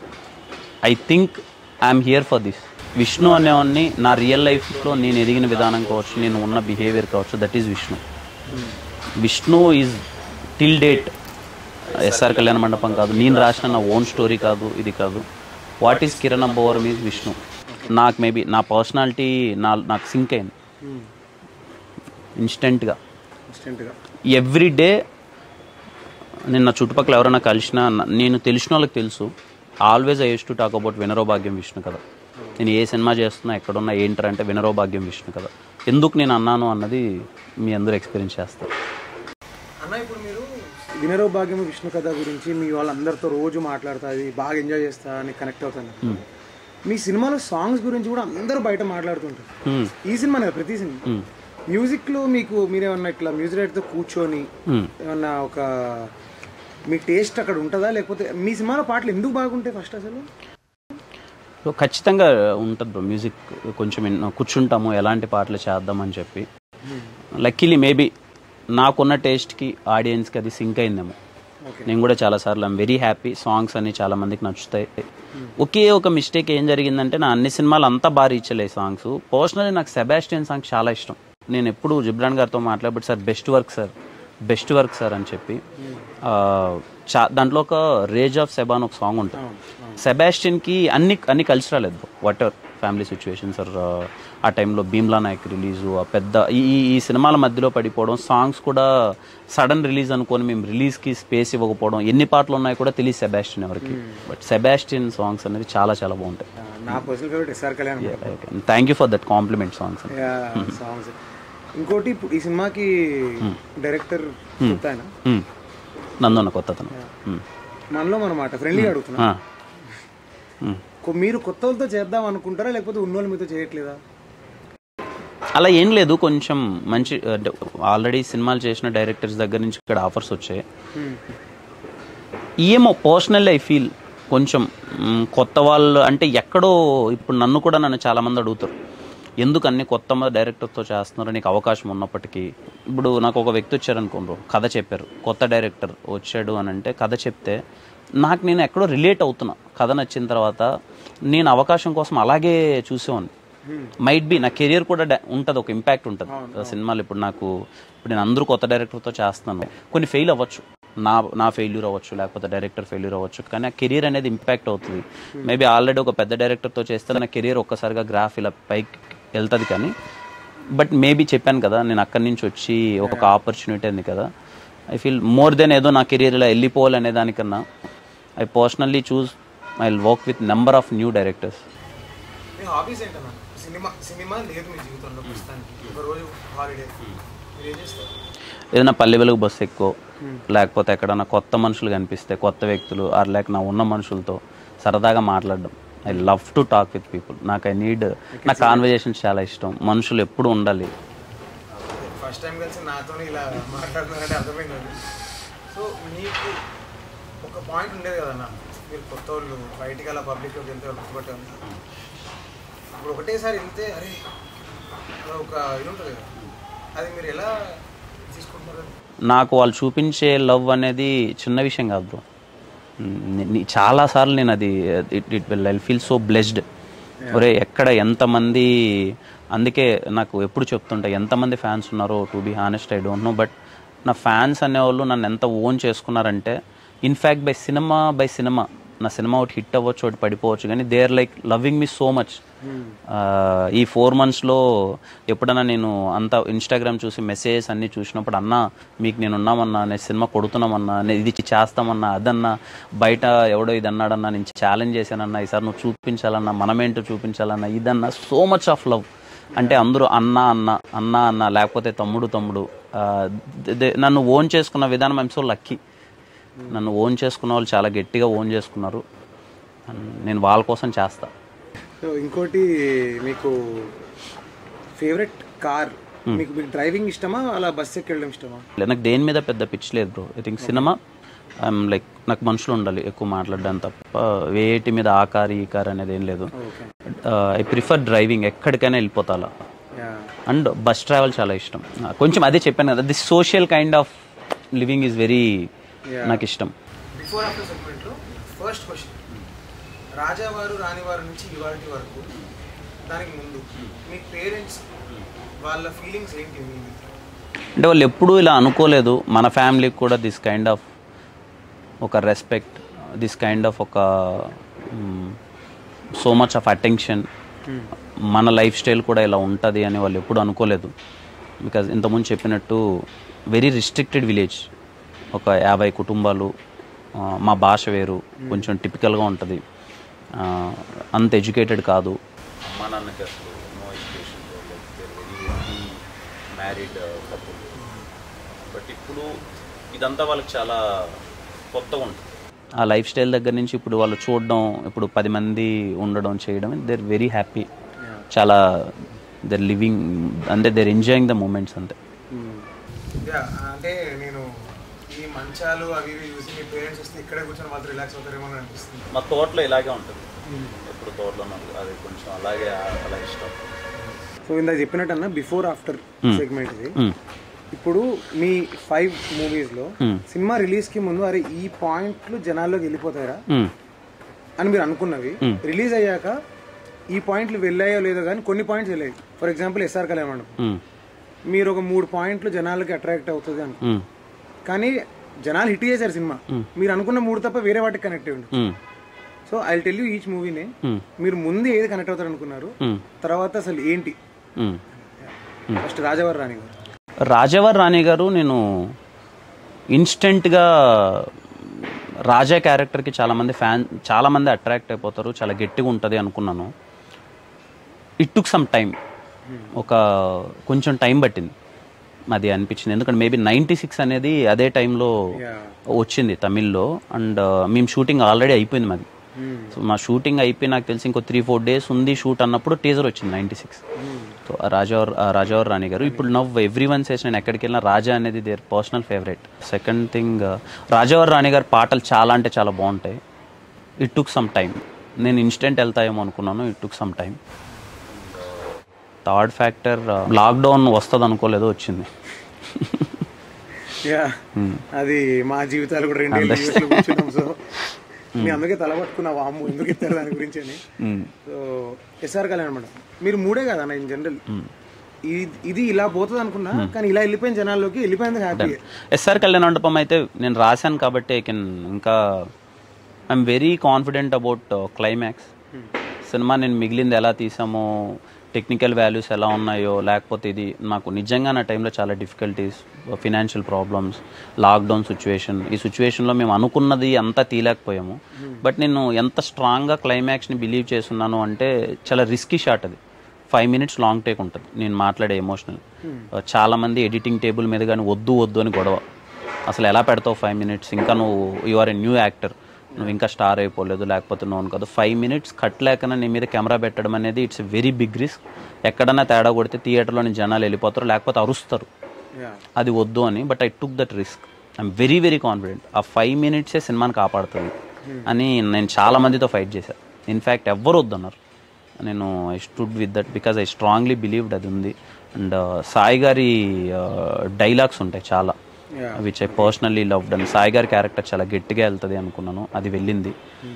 I think I'm here for this. Vishnu అనేవాడిని నా రియల్ లైఫ్లో నేను ఎదిగిన విధానం కావచ్చు, నేను ఉన్న బిహేవియర్ కావచ్చు, that is Vishnu. Vishnu is till date SR Kalyana Mandapam కాదు, నేను రాసిన నా ఓన్ స్టోరీ కాదు, ఇది కాదు. What is Kiran Abbavaram is Vishnu. నాకు మేబీ నా పర్సనాలిటీ నా నాకు సింక్ అయింది ఇన్స్టెంట్గా. ఎవ్రీ డే నేను నా చుట్టుపక్కల ఎవరైనా కలిసినా నేను తెలిసిన వాళ్ళకి తెలుసు, always I use to talk about Vinaro Bhagyam Vishnu కదా. నేను ఏ సినిమా చేస్తున్నా ఎక్కడున్నా ఏంటంటే వినరో భాగ్యం విష్ణు కదా. ఎందుకు నేను అన్నాను అన్నది మీ అందరూ ఎక్స్పీరియన్స్ చేస్తారు. అన్న ఇప్పుడు మీరు వినరో భాగ్యం విష్ణు కథ గురించి మీ వాళ్ళందరితో రోజు మాట్లాడుతా, అది బాగా ఎంజాయ్ చేస్తా అని కనెక్ట్ అవుతాను. మీ సినిమాలో సాంగ్స్ గురించి కూడా అందరూ బయట మాట్లాడుతుంటారు. ఈ సినిమా ప్రతి సినిమా మ్యూజిక్లో మీకు మీరేమన్నా ఇట్లా మ్యూజిక్ డైరెక్టర్తో కూర్చొని ఏమన్నా ఒక మీ టేస్ట్ అక్కడ ఉంటుందా, లేకపోతే మీ సినిమాలో పాటలు ఎందుకు బాగుంటాయి ఫస్ట్ అసలు? ఖచ్చితంగా ఉంటుంది బ్రో. మ్యూజిక్ కొంచెం కూర్చుంటాము ఎలాంటి పాటలు చేద్దామని చెప్పి. లక్కీలీ మేబీ నాకున్న టేస్ట్కి ఆడియన్స్కి అది సింక్ అయిందేమో. నేను కూడా చాలాసార్లు ఐమ్ వెరీ హ్యాపీ, సాంగ్స్ అన్ని చాలా మందికి నచ్చుతాయి. ఒకే ఒక మిస్టేక్ ఏం జరిగిందంటే నా అన్ని సినిమాలు అంతా బాగా రీచ్ అయ్యాయి సాంగ్స్. పర్సనలీ నాకు సెబాస్టియన్ సాంగ్ చాలా ఇష్టం. నేను ఎప్పుడు జిబ్రాన్ గారితో మాట్లాడబట్టి sir best work sir best work sir అని చెప్పి చా దాంట్లో ఒక రేజ్ ఆఫ్ సెబా అని ఒక సాంగ్ ఉంటుంది. సెబాస్టియన్కి అన్ని అన్ని కలిసి రాలేదు, whatever family situations are ఆ టైంలో భీమ్లా నాయక్ రిలీజు, ఆ పెద్ద ఈ ఈ సినిమాల మధ్యలో పడిపోవడం, సాంగ్స్ కూడా సడన్ రిలీజ్ అనుకొని మేము రిలీజ్కి స్పేస్ ఇవ్వకపోవడం, ఎన్ని పాటలు ఉన్నాయో కూడా తెలియదు సెబాస్టియన్ ఎవరికి. బట్ సెబాస్టియన్ సాంగ్స్ అనేది చాలా చాలా బాగుంటాయి. నా personal favourite SR Kalyan. Thank you for that compliment songs. Songs ఇంకోటి ఇప్పుడు ఈ సినిమాకి డైరెక్టర్ నందన్న కొత్త అతను మనలో మనమాట ఫ్రెండ్లీ అడుగుతున్నా, మీరు కొత్త వాళ్ళతో చేద్దాం అనుకుంటారా లేకపోతే ఉన్నోళ్ళు మీతో చేయట్లేదా? అలా ఏం లేదు, కొంచెం మంచి అంటే ఆల్రెడీ సినిమాలు చేసిన డైరెక్టర్స్ దగ్గర నుంచి ఇక్కడ ఆఫర్స్ వచ్చాయి. ఏమో పర్సనల్లీ ఐ ఫీల్ కొంచెం కొత్త వాళ్ళు అంటే ఎక్కడో ఇప్పుడు నన్ను కూడా నన్ను చాలామంది అడుగుతారు ఎందుకు అన్ని కొత్త డైరెక్టర్తో చేస్తున్నారు నీకు అవకాశం ఉన్నప్పటికీ. ఇప్పుడు నాకు ఒక వ్యక్తి వచ్చారనుకోండి, కథ చెప్పారు, కొత్త డైరెక్టర్ వచ్చాడు అని అంటే కథ చెప్తే నాకు నేను ఎక్కడో రిలేట్ అవుతున్నా. కథ నచ్చిన తర్వాత నేను అవకాశం కోసం అలాగే చూసేవాడిని. మైట్ బి నా కెరియర్ కూడా ఉంటుంది, ఒక ఇంపాక్ట్ ఉంటుంది సినిమాలు. ఇప్పుడు నాకు ఇప్పుడు నేను అందరూ కొత్త డైరెక్టర్తో చేస్తున్నాను, కొన్ని ఫెయిల్ అవ్వచ్చు, నా నా ఫెయిల్యూర్ అవ్వచ్చు లేకపోతే డైరెక్టర్ ఫెయిల్యూర్ అవ్వచ్చు, కానీ ఆ కెరీర్ అనేది ఇంపాక్ట్ అవుతుంది. మేబీ ఆల్రెడీ ఒక పెద్ద డైరెక్టర్తో చేస్తే నా కెరీర్ ఒక్కసారిగా గ్రాఫ్ ఇలా పైకి వెళ్తుంది. కానీ బట్ మేబీ చెప్పాను కదా నేను అక్కడి నుంచి వచ్చి ఒక ఆపర్చునిటీ ఉంది కదా, ఐ ఫీల్ మోర్ దెన్ ఏదో నా కెరీర్ ఇలా వెళ్ళిపోవాలనే దానికన్నా I personally choose I will work with number of new directors. Hobbies ఏంటన్నా? సినిమా సినిమా లేదు మీ జీవితంలో ప్రస్తుతానికి, ఒక రోజు హాలిడే మీరు ఏం చేస్తారు? ఏదైనా పల్లె వెలుగు బస్సు ఎక్కువ లేకపోతే ఎక్కడన్నా కొత్త మనుషులు కనిపిస్తే కొత్త వ్యక్తులు ఆర్ లేక నా ఉన్న మనుషులతో సరదాగా మాట్లాడడం. I love to talk with people. నాకు ఐ నీడ్ నా కాన్వర్జేషన్స్ చాలా ఇష్టం, మనుషులు ఎప్పుడు ఉండాలి. ఫస్ట్ టైం కలిసి నాతో ఇలా మాట్లాడుతున్నారంటే అర్థమైందండి. సో మీకు ఒక పాయింట్ ఉండేది కదన్నా, మీరు కొత్త వాళ్ళు బయటికి అలా పబ్లిక్లోకి వెళ్తే గుర్తుపట్టే ఉంటారు. ఇప్పుడు ఒకటేసారి వెళ్తే అరే ఒక ఇది ఉంటుంది కదా, అది మీరు ఎలా తీసుకుంటున్నారు? నాకు వాళ్ళు చూపించే లవ్ అనేది చిన్న విషయం కాదు బ్రో. చాలాసార్లు నేను అది it it will I feel so blessed. ఒరే ఎక్కడ ఎంతమంది, అందుకే నాకు ఎప్పుడు చెప్తుంటా ఎంతమంది ఫ్యాన్స్ ఉన్నారో to be honest I don't know, but నా ఫ్యాన్స్ అనేవాళ్ళు నన్ను ఎంత ఓన్ చేసుకున్నారంటే ఇన్ఫ్యాక్ట్ బై సినిమా బై సినిమా నా సినిమా ఒకటి హిట్ అవ్వచ్చు ఒకటి పడిపోవచ్చు కానీ they are like loving me so much. ఈ ఫోర్ మంత్స్లో ఎప్పుడన్నా నేను అంత ఇన్స్టాగ్రామ్ చూసి మెసేజెస్ అన్నీ చూసినప్పుడు అన్నా మీకు నేను ఉన్నామన్నా, నేను సినిమా కొడుతున్నామన్నా, నేను ఇది చేస్తామన్నా, అదన్నా బయట ఎవడో ఇది అన్నాడన్నా, నేను ఛాలెంజ్ చేశానన్నా, ఈసారి నువ్వు చూపించాలన్నా, మనమేంటో చూపించాలన్నా, ఇదన్నా సో మచ్ ఆఫ్ లవ్. అంటే అందరూ అన్న అన్న అన్న అన్న లేకపోతే తమ్ముడు తమ్ముడు నన్ను ఓన్ చేసుకున్న విధానం ఐఎమ్ సో లక్కీ. నన్ను ఓన్ చేసుకున్న వాళ్ళు చాలా గట్టిగా ఓన్ చేసుకున్నారు, నేను వాళ్ళ కోసం చేస్తా. సో ఇంకోటి మీకు ఫేవరెట్ కార్, మీకు మీకు డ్రైవింగ్ ఇష్టమా అలా బస్ ఎక్కి వెళ్ళడం ఇష్టమా? నాకు దేని మీద పెద్ద పిచ్ లేదు బ్రో. ఐ థింక్ సినిమా ఐఎమ్ లైక్ నాకు మనుషులు ఉండాలి ఎక్కువ మాట్లాడడం తప్ప వేటి మీద ఆ కార్ ఈ కార్ అనేది ఏం లేదు. ఐ ప్రిఫర్ డ్రైవింగ్, ఎక్కడికైనా వెళ్ళిపోతా అలా. అండ్ బస్ ట్రావెల్ చాలా ఇష్టం కొంచెం, అదే చెప్పాను కదా, this social kind of living is very నాకు ఇష్టం. బిఫోర్ ఆఫ్టర్ సెగ్మెంట్లో ఫస్ట్ క్వశ్చన్, రాజావారు రాణివారు నుంచి ఇవాల్టి వరకు, దానికి ముందు మీ పేరెంట్స్ వాళ్ళ ఫీలింగ్స్ ఏంటి? అంటే వాళ్ళు ఎప్పుడూ ఇలా అనుకోలేదు మన ఫ్యామిలీకి కూడా దిస్ కైండ్ ఆఫ్ ఒక రెస్పెక్ట్, దిస్ కైండ్ ఆఫ్ ఒక సో మచ్ ఆఫ్ అటెన్షన్, మన లైఫ్ స్టైల్ కూడా ఇలా ఉంటుంది అని వాళ్ళు ఎప్పుడు అనుకోలేదు. బికాజ్ ఇంతకుముందు చెప్పినట్టు వెరీ రిస్ట్రిక్టెడ్ విలేజ్, ఒక యాభై కుటుంబాలు, మా భాష వేరు, కొంచెం టిపికల్గా ఉంటుంది, అంత ఎడ్యుకేటెడ్ కాదు. అమ్మా నాన్నకి అసలు no education, very married couple. But ఇప్పుడు ఇదంతా వాళ్ళకి చాలా కొత్తగా ఉంటుంది. ఆ లైఫ్ స్టైల్ దగ్గర నుంచి ఇప్పుడు వాళ్ళు చూడడం, ఇప్పుడు పది మంది ఉండడం చేయడం, దే ఆర్ వెరీ హ్యాపీ. చాలా దే ఆర్ లివింగ్ అంటే they are enjoying the moments అంతే. అంటే నేను ఈ మంచాలు అవి ఇవి చూసి మీ పేరెంట్స్ వస్తే ఇక్కడే కూర్చొని వాళ్ళు రిలాక్స్ అవుతారేమో అని అనిపిస్తుంది. మా తోటలో ఇలాగే ఉంటుంది, ఎప్పుడు తోటలో అది కొంచెం అలాగే అలా ఇష్టం. సో ఇందాక చెప్పినట్టు అన్న బిఫోర్ ఆఫ్టర్ సెగ్మెంట్ ఇది. ఇప్పుడు మీ ఫైవ్ మూవీస్ లో సినిమా రిలీజ్ కి ముందు అరే ఈ పాయింట్లు జనాల్లోకి వెళ్ళిపోతారా అని మీరు అనుకున్నవి, రిలీజ్ అయ్యాక ఈ పాయింట్లు వెళ్ళాయో లేదో కానీ కొన్ని పాయింట్స్ వెళ్ళాయి. ఫర్ ఎగ్జాంపుల్ ఎస్ఆర్ కళ్యాణ మండపం, మీరు ఒక మూడు పాయింట్లు జనాలకి అట్రాక్ట్ అవుతుంది అనుకో, కానీ జనాలు హిట్ చేశారు సినిమా, మీరు అనుకున్న మూడు తప్ప వేరే వాటికి కనెక్ట్ అయ్యింది. So I tell you each మూవీనే, మీరు ముందు ఏది కనెక్ట్ అవుతారు అనుకున్నారు, తర్వాత అసలు ఏంటి? ఫస్ట్ రాజావారు రాణి గారు. రాజావారు రాణి గారు నేను ఇన్స్టెంట్గా రాజా క్యారెక్టర్కి చాలామంది ఫ్యాన్ చాలామంది అట్రాక్ట్ అయిపోతారు, చాలా గట్టిగా ఉంటుంది అనుకున్నాను. ఇట్ టుక్ సమ్ టైం, ఒక కొంచెం టైం పట్టింది అది అనిపించింది. ఎందుకంటే మేబీ నైంటీ సిక్స్ అనేది అదే టైంలో వచ్చింది తమిళ్లో, అండ్ మేము షూటింగ్ ఆల్రెడీ అయిపోయింది మాది. సో మా షూటింగ్ అయిపోయి నాకు తెలిసి ఇంకో త్రీ ఫోర్ డేస్ ఉంది షూట్ అన్నప్పుడు టీజర్ వచ్చింది ninety six. So Rajavaaru Rajavaaru రాణి గారు ఇప్పుడు నవ్ ఎవ్రీ వన్ సేస్, నేను ఎక్కడికి వెళ్ళినా రాజా అనేది their personal favourite. Second thing, Rajavaaru Rani గారి పాటలు చాలా అంటే చాలా బాగుంటాయి. ఇట్ టుక్ సమ్ టైం, నేను ఇన్స్టెంట్ వెళ్తాయేమో అనుకున్నాను, it took some time. Third factor, lockdown వస్తుంది అనుకోలేదు, వచ్చింది. అది మా జీవితాలు కూడా రెండు. సో నేను అందుకే తల పట్టుకున్నా వాము ఎందుకు ఇస్తారు దాని గురించి అని. సో ఎస్ఆర్ కళ్యాణ మండపం మీరు మూడే కదన్న ఇన్ జనరల్, ఇది ఇలా పోతుంది అనుకున్నా కానీ ఇలా వెళ్ళిపోయిన జనాల్లోకి వెళ్ళిపోయింది హ్యాపీ. ఎస్ఆర్ కళ్యాణ మండపం అయితే నేను రాశాను కాబట్టి ఐ కెన్ ఇంకా I'm very confident about climax. సినిమా నేను మిగిలింది ఎలా తీసామో, టెక్నికల్ వాల్యూస్ ఎలా ఉన్నాయో, లేకపోతే ఇది నాకు నిజంగా నా టైంలో చాలా difficulties, financial problems, lockdown situation, ఈ సిచ్యువేషన్లో మేము అనుకున్నది అంతా తీయలేకపోయాము. బట్ నేను ఎంత స్ట్రాంగ్గా క్లైమాక్స్ని బిలీవ్ చేస్తున్నాను అంటే చాలా రిస్కీ షాట్ అది. ఫైవ్ మినిట్స్ లాంగ్ టేక్ ఉంటుంది నేను మాట్లాడే ఎమోషనల్. చాలామంది ఎడిటింగ్ టేబుల్ మీద కానీ వద్దు వద్దు అని గొడవ, అసలు ఎలా పెడతావు ఫైవ్ మినిట్స్, ఇంకా నువ్వు you are a new actor, నువ్వు ఇంకా స్టార్ అయిపోలేదు, లేకపోతే నువ్వు కాదు, ఫైవ్ మినిట్స్ కట్ లేకన్నా నీ మీద కెమెరా పెట్టడం అనేది ఇట్స్ వెరీ బిగ్ రిస్క్. ఎక్కడన్నా తేడా కొడితే థియేటర్లోని జనాలు వెళ్ళిపోతారు, లేకపోతే అరుస్తారు, అది వద్దు అని. But I took that risk, I'm very very confident ఆ ఫైవ్ మినిట్సే సినిమాని కాపాడుతుంది అని నేను చాలా మందితో ఫైట్ చేశాను. ఇన్ఫ్యాక్ట్ ఎవ్వరు వద్దన్నారు, నేను I stood with that because I strongly believed అది ఉంది. అండ్ సాయి గారి డైలాగ్స్ ఉంటాయి చాలా, which I personally loved. And Sai గారి క్యారెక్టర్ చాలా గట్టిగా వెళ్తుంది అనుకున్నాను, అది వెళ్ళింది.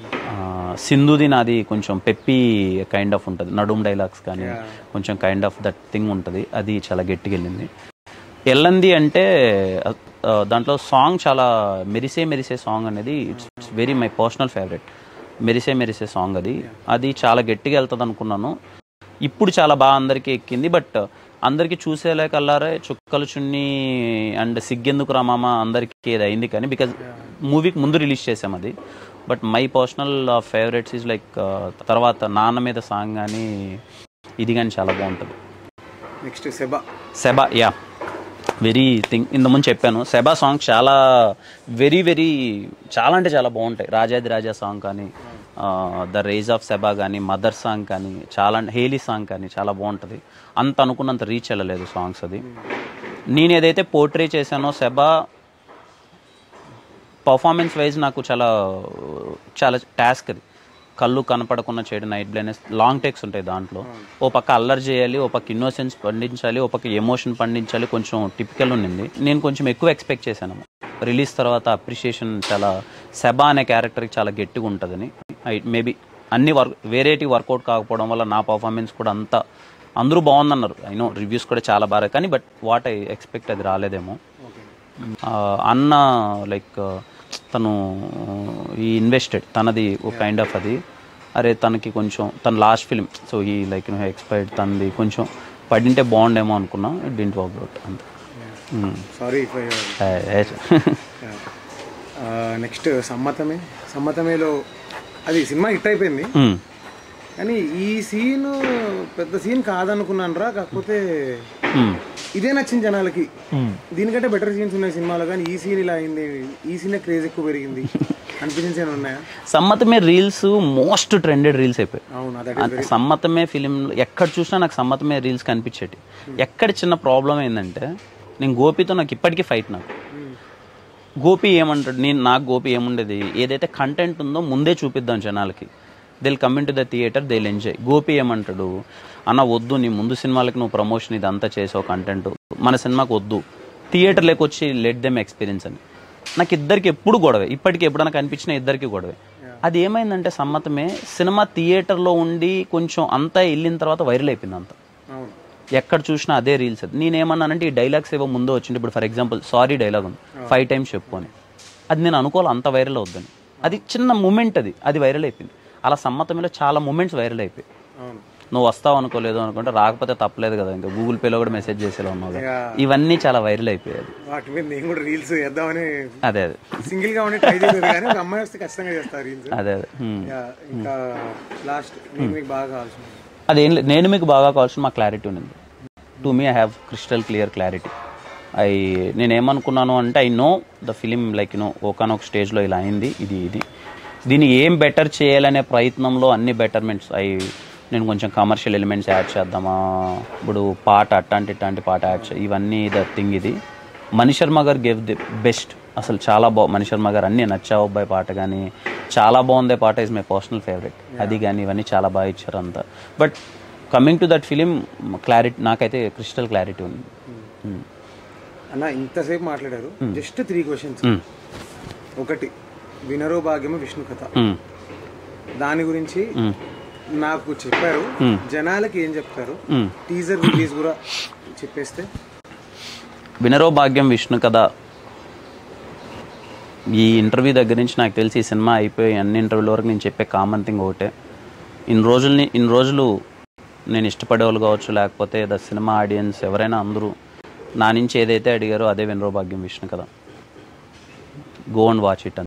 సింధుది నాది కొంచెం పెప్పీ కైండ్ ఆఫ్ ఉంటుంది, నడుమ్ డైలాగ్స్ కానీ కొంచెం కైండ్ ఆఫ్ దట్ థింగ్ ఉంటుంది, అది చాలా గట్టిగా వెళ్ళింది. ఎల్లంది అంటే దాంట్లో సాంగ్ చాలా మెరిసే మెరిసే సాంగ్ అనేది it's it's very my personal favourite. Merise Merise song అది అది చాలా గట్టిగా వెళ్తుంది అనుకున్నాను. ఇప్పుడు చాలా బాగా అందరికీ ఎక్కింది. బట్ అందరికీ చూసేలే కల్లారే చుక్కలు చున్ని అండ్ సిగ్గెందుకు రామామ అందరికీ ఏది అయింది కానీ బికాజ్ మూవీకి ముందు రిలీజ్ చేసాం అది. But my personal favourites is like తర్వాత నాన్న మీద సాంగ్ కానీ ఇది కానీ చాలా బాగుంటుంది. Next Seba Seba yeah very thing ఇంతకుముందు చెప్పాను. సెబా సాంగ్ చాలా వెరీ వెరీ చాలా అంటే చాలా బాగుంటాయి. రాజాది రాజా సాంగ్ కానీ ద రేజ్ ఆఫ్ సెబా కానీ మదర్ సాంగ్ కానీ చాలా హేలీ సాంగ్ కానీ చాలా బాగుంటుంది. అంత అనుకున్నంత రీచ్ వెళ్ళలేదు సాంగ్స్. అది నేను ఏదైతే పోర్ట్రే చేశానో సెబా పర్ఫార్మెన్స్ వైజ్ నాకు చాలా చాలా టాస్క్ అది. కళ్ళు కనపడకుండా చేయడం, నైట్ బ్లైండ్నెస్, లాంగ్ టేక్స్ ఉంటాయి దాంట్లో. ఓ పక్క అల్లరి చేయాలి, ఓ పక్క ఇన్నోసెన్స్ పండించాలి, ఓ పక్క ఎమోషన్ పండించాలి. కొంచెం టిపికల్ ఉండింది. నేను కొంచెం ఎక్కువ ఎక్స్పెక్ట్ చేశాను. రిలీజ్ తర్వాత అప్రిషియేషన్ చాలా సెబా అనే క్యారెక్టర్కి చాలా గట్టిగా ఉంటుందని. మేబీ అన్ని వర్క్ వేరేటి వర్కౌట్ కాకపోవడం వల్ల నా పర్ఫార్మెన్స్ కూడా అంత అందరూ బాగుందన్నారు. ఐ నో రివ్యూస్ కూడా చాలా బాగా, కానీ బట్ వాట్ ఐ ఎక్స్పెక్ట్ అది రాలేదేమో. అన్న లైక్ తను ఈ ఇన్వెస్టెడ్ తనది ఒక కైండ్ ఆఫ్ అది. అరే తనకి కొంచెం తన లాస్ట్ ఫిలిం, సో ఈ లైక్ నో ఎక్స్పైర్డ్ తనది కొంచెం పడింటే బాగుండేమో అనుకున్నా. ఇట్ డింట్ వర్క్ అవుట్ అంతే. సారీ. నెక్స్ట్ సమ్మతమే. సమ్మతమేలో అది సినిమా హిట్ అయిపోయింది, కానీ ఈ సీన్ పెద్ద సీన్ కాదనుకున్నాను రా. కాకపోతే ఇదే నచ్చింది జనాలకి. దీనికంటే బెటర్ సీన్స్ ఉన్నాయి సినిమాలో, కానీ ఈ సీన్ ఇలా అయింది, ఈ సీన్ క్రేజ్ ఎక్కువ పెరిగింది అనిపించిన సీన్ ఉన్నాయా? Sammathame reels most trended reels అయిపోయాయి. అవును, సమ్మతమే ఫిలిం ఎక్కడ చూసినా నాకు సమ్మతమే రీల్స్ కనిపించేటి. ఎక్కడ చిన్న ప్రాబ్లం ఏంటంటే, నేను గోపితో నాకు ఇప్పటికీ ఫైట్. నాకు గోపి ఏమంటాడు, నేను నాకు గోపి ఏముండేది, ఏదైతే కంటెంట్ ఉందో ముందే చూపిద్దాం జనాలకి, they'll come in to the theatre, they'll enjoy. Gopi ఏమంటాడు, అన్న వద్దు, నీ ముందు సినిమాలకి నువ్వు ప్రమోషన్ ఇదంతా చేసావు, కంటెంట్ మన సినిమాకి వద్దు, థియేటర్లోకి వచ్చి లెట్ దెమ్ ఎక్స్పీరియన్స్ అని. నాకు ఇద్దరికి ఎప్పుడు గొడవే, ఇప్పటికీ ఎప్పుడైనా కనిపించినా ఇద్దరికి గొడవే. అది ఏమైందంటే సమ్మతమే సినిమా థియేటర్లో ఉండి కొంచెం అంతా వెళ్ళిన తర్వాత వైరల్ అయిపోయింది అంతా. ఎక్కడ చూసినా అదే రీల్స్. నేనేమన్నానంటే ఈ డైలాగ్స్ ఏవో ముందు వచ్చింది. ఇప్పుడు ఫర్ ఎగ్జాంపుల్ సారీ డైలాగ్ ఉంది, ఫైవ్ టైమ్స్ చెప్పు అని. అది నేను అనుకోవాలి అంత వైరల్ అవుద్దని. అది చిన్న మూమెంట్, అది అది వైరల్ అయిపోయింది. అలా సమ్మతమేలో చాలా మూమెంట్స్ వైరల్ అయిపోయాయి. నువ్వు వస్తావు అనుకోలేదు అనుకుంటే రాకపోతే తప్పలేదు కదా, ఇంకా గూగుల్ పేలో కూడా మెసేజ్ చేసేలా ఉన్నావు. ఇవన్నీ చాలా వైరల్ అయిపోయాయి. అదే అదే సింగిల్ గా ఉండి ట్రై చేయలేదు, కానీ ఒక అమ్మాయి వస్తే ఖచ్చితంగా చేస్తారు రీల్స్. అదే అదే ఇంకా లాస్ట్ మీకు బాగా కావాల్సిన అదేం లేదు, నేను మీకు బాగా కావాల్సిన మా క్లారిటీ ఉంది. To me I have crystal clear clarity. I నేనేమనుకున్నాను అంటే, I know the film like you know ఒకనొక స్టేజ్లో ఇలా అయింది, ఇది ఇది దీన్ని ఏం బెటర్ చేయాలనే ప్రయత్నంలో అన్ని బెటర్మెంట్స్ అయి నేను కొంచెం కమర్షియల్ ఎలిమెంట్స్ యాడ్ చేద్దామా, ఇప్పుడు పాట అట్లాంటి ఇట్లాంటి పాట యాడ్ చే ఇవన్నీ ద థింగ్. ఇది మణిశర్మ గారు గేవ్ ది బెస్ట్. అసలు చాలా బాగు మణిశర్మ గారు అన్నీ నచ్చావు అబ్బాయి పాట కానీ చాలా బాగుంది. పాట ఈజ్ మై పర్సనల్ ఫేవరెట్. అది కానీ ఇవన్నీ చాలా బాగా ఇచ్చారు అంతా. But coming to that film clarity నాకైతే క్రిస్టల్ క్లారిటీ ఉంది. అన్న ఇంతసేపు మాట్లాడారు, జస్ట్ త్రీ క్వశ్చన్స్. ఒకటి, వినరో భాగ్యము విష్ణు కథ, దాని గురించి నాకు చెప్పారు, జనాలకి ఏం చెప్తారు? టీజర్ రిలీజ్ కూడా చెప్పేస్తే. వినరో భాగ్యం విష్ణు కథ ఈ ఇంటర్వ్యూ దగ్గర నుంచి నాకు తెలిసి ఈ సినిమా అయిపోయి అన్ని ఇంటర్వ్యూల వరకు నేను చెప్పే కామన్ థింగ్ ఒకటే, ఇన్ని రోజుల్ని ఇన్ని రోజులు నేను ఇష్టపడేవాళ్ళు కావచ్చు, లేకపోతే ద సినిమా ఆడియన్స్ ఎవరైనా అందరూ నా నుంచి ఏదైతే అడిగారో అదే వినరో Bhagyam Vishnu Katha. Go and watch it.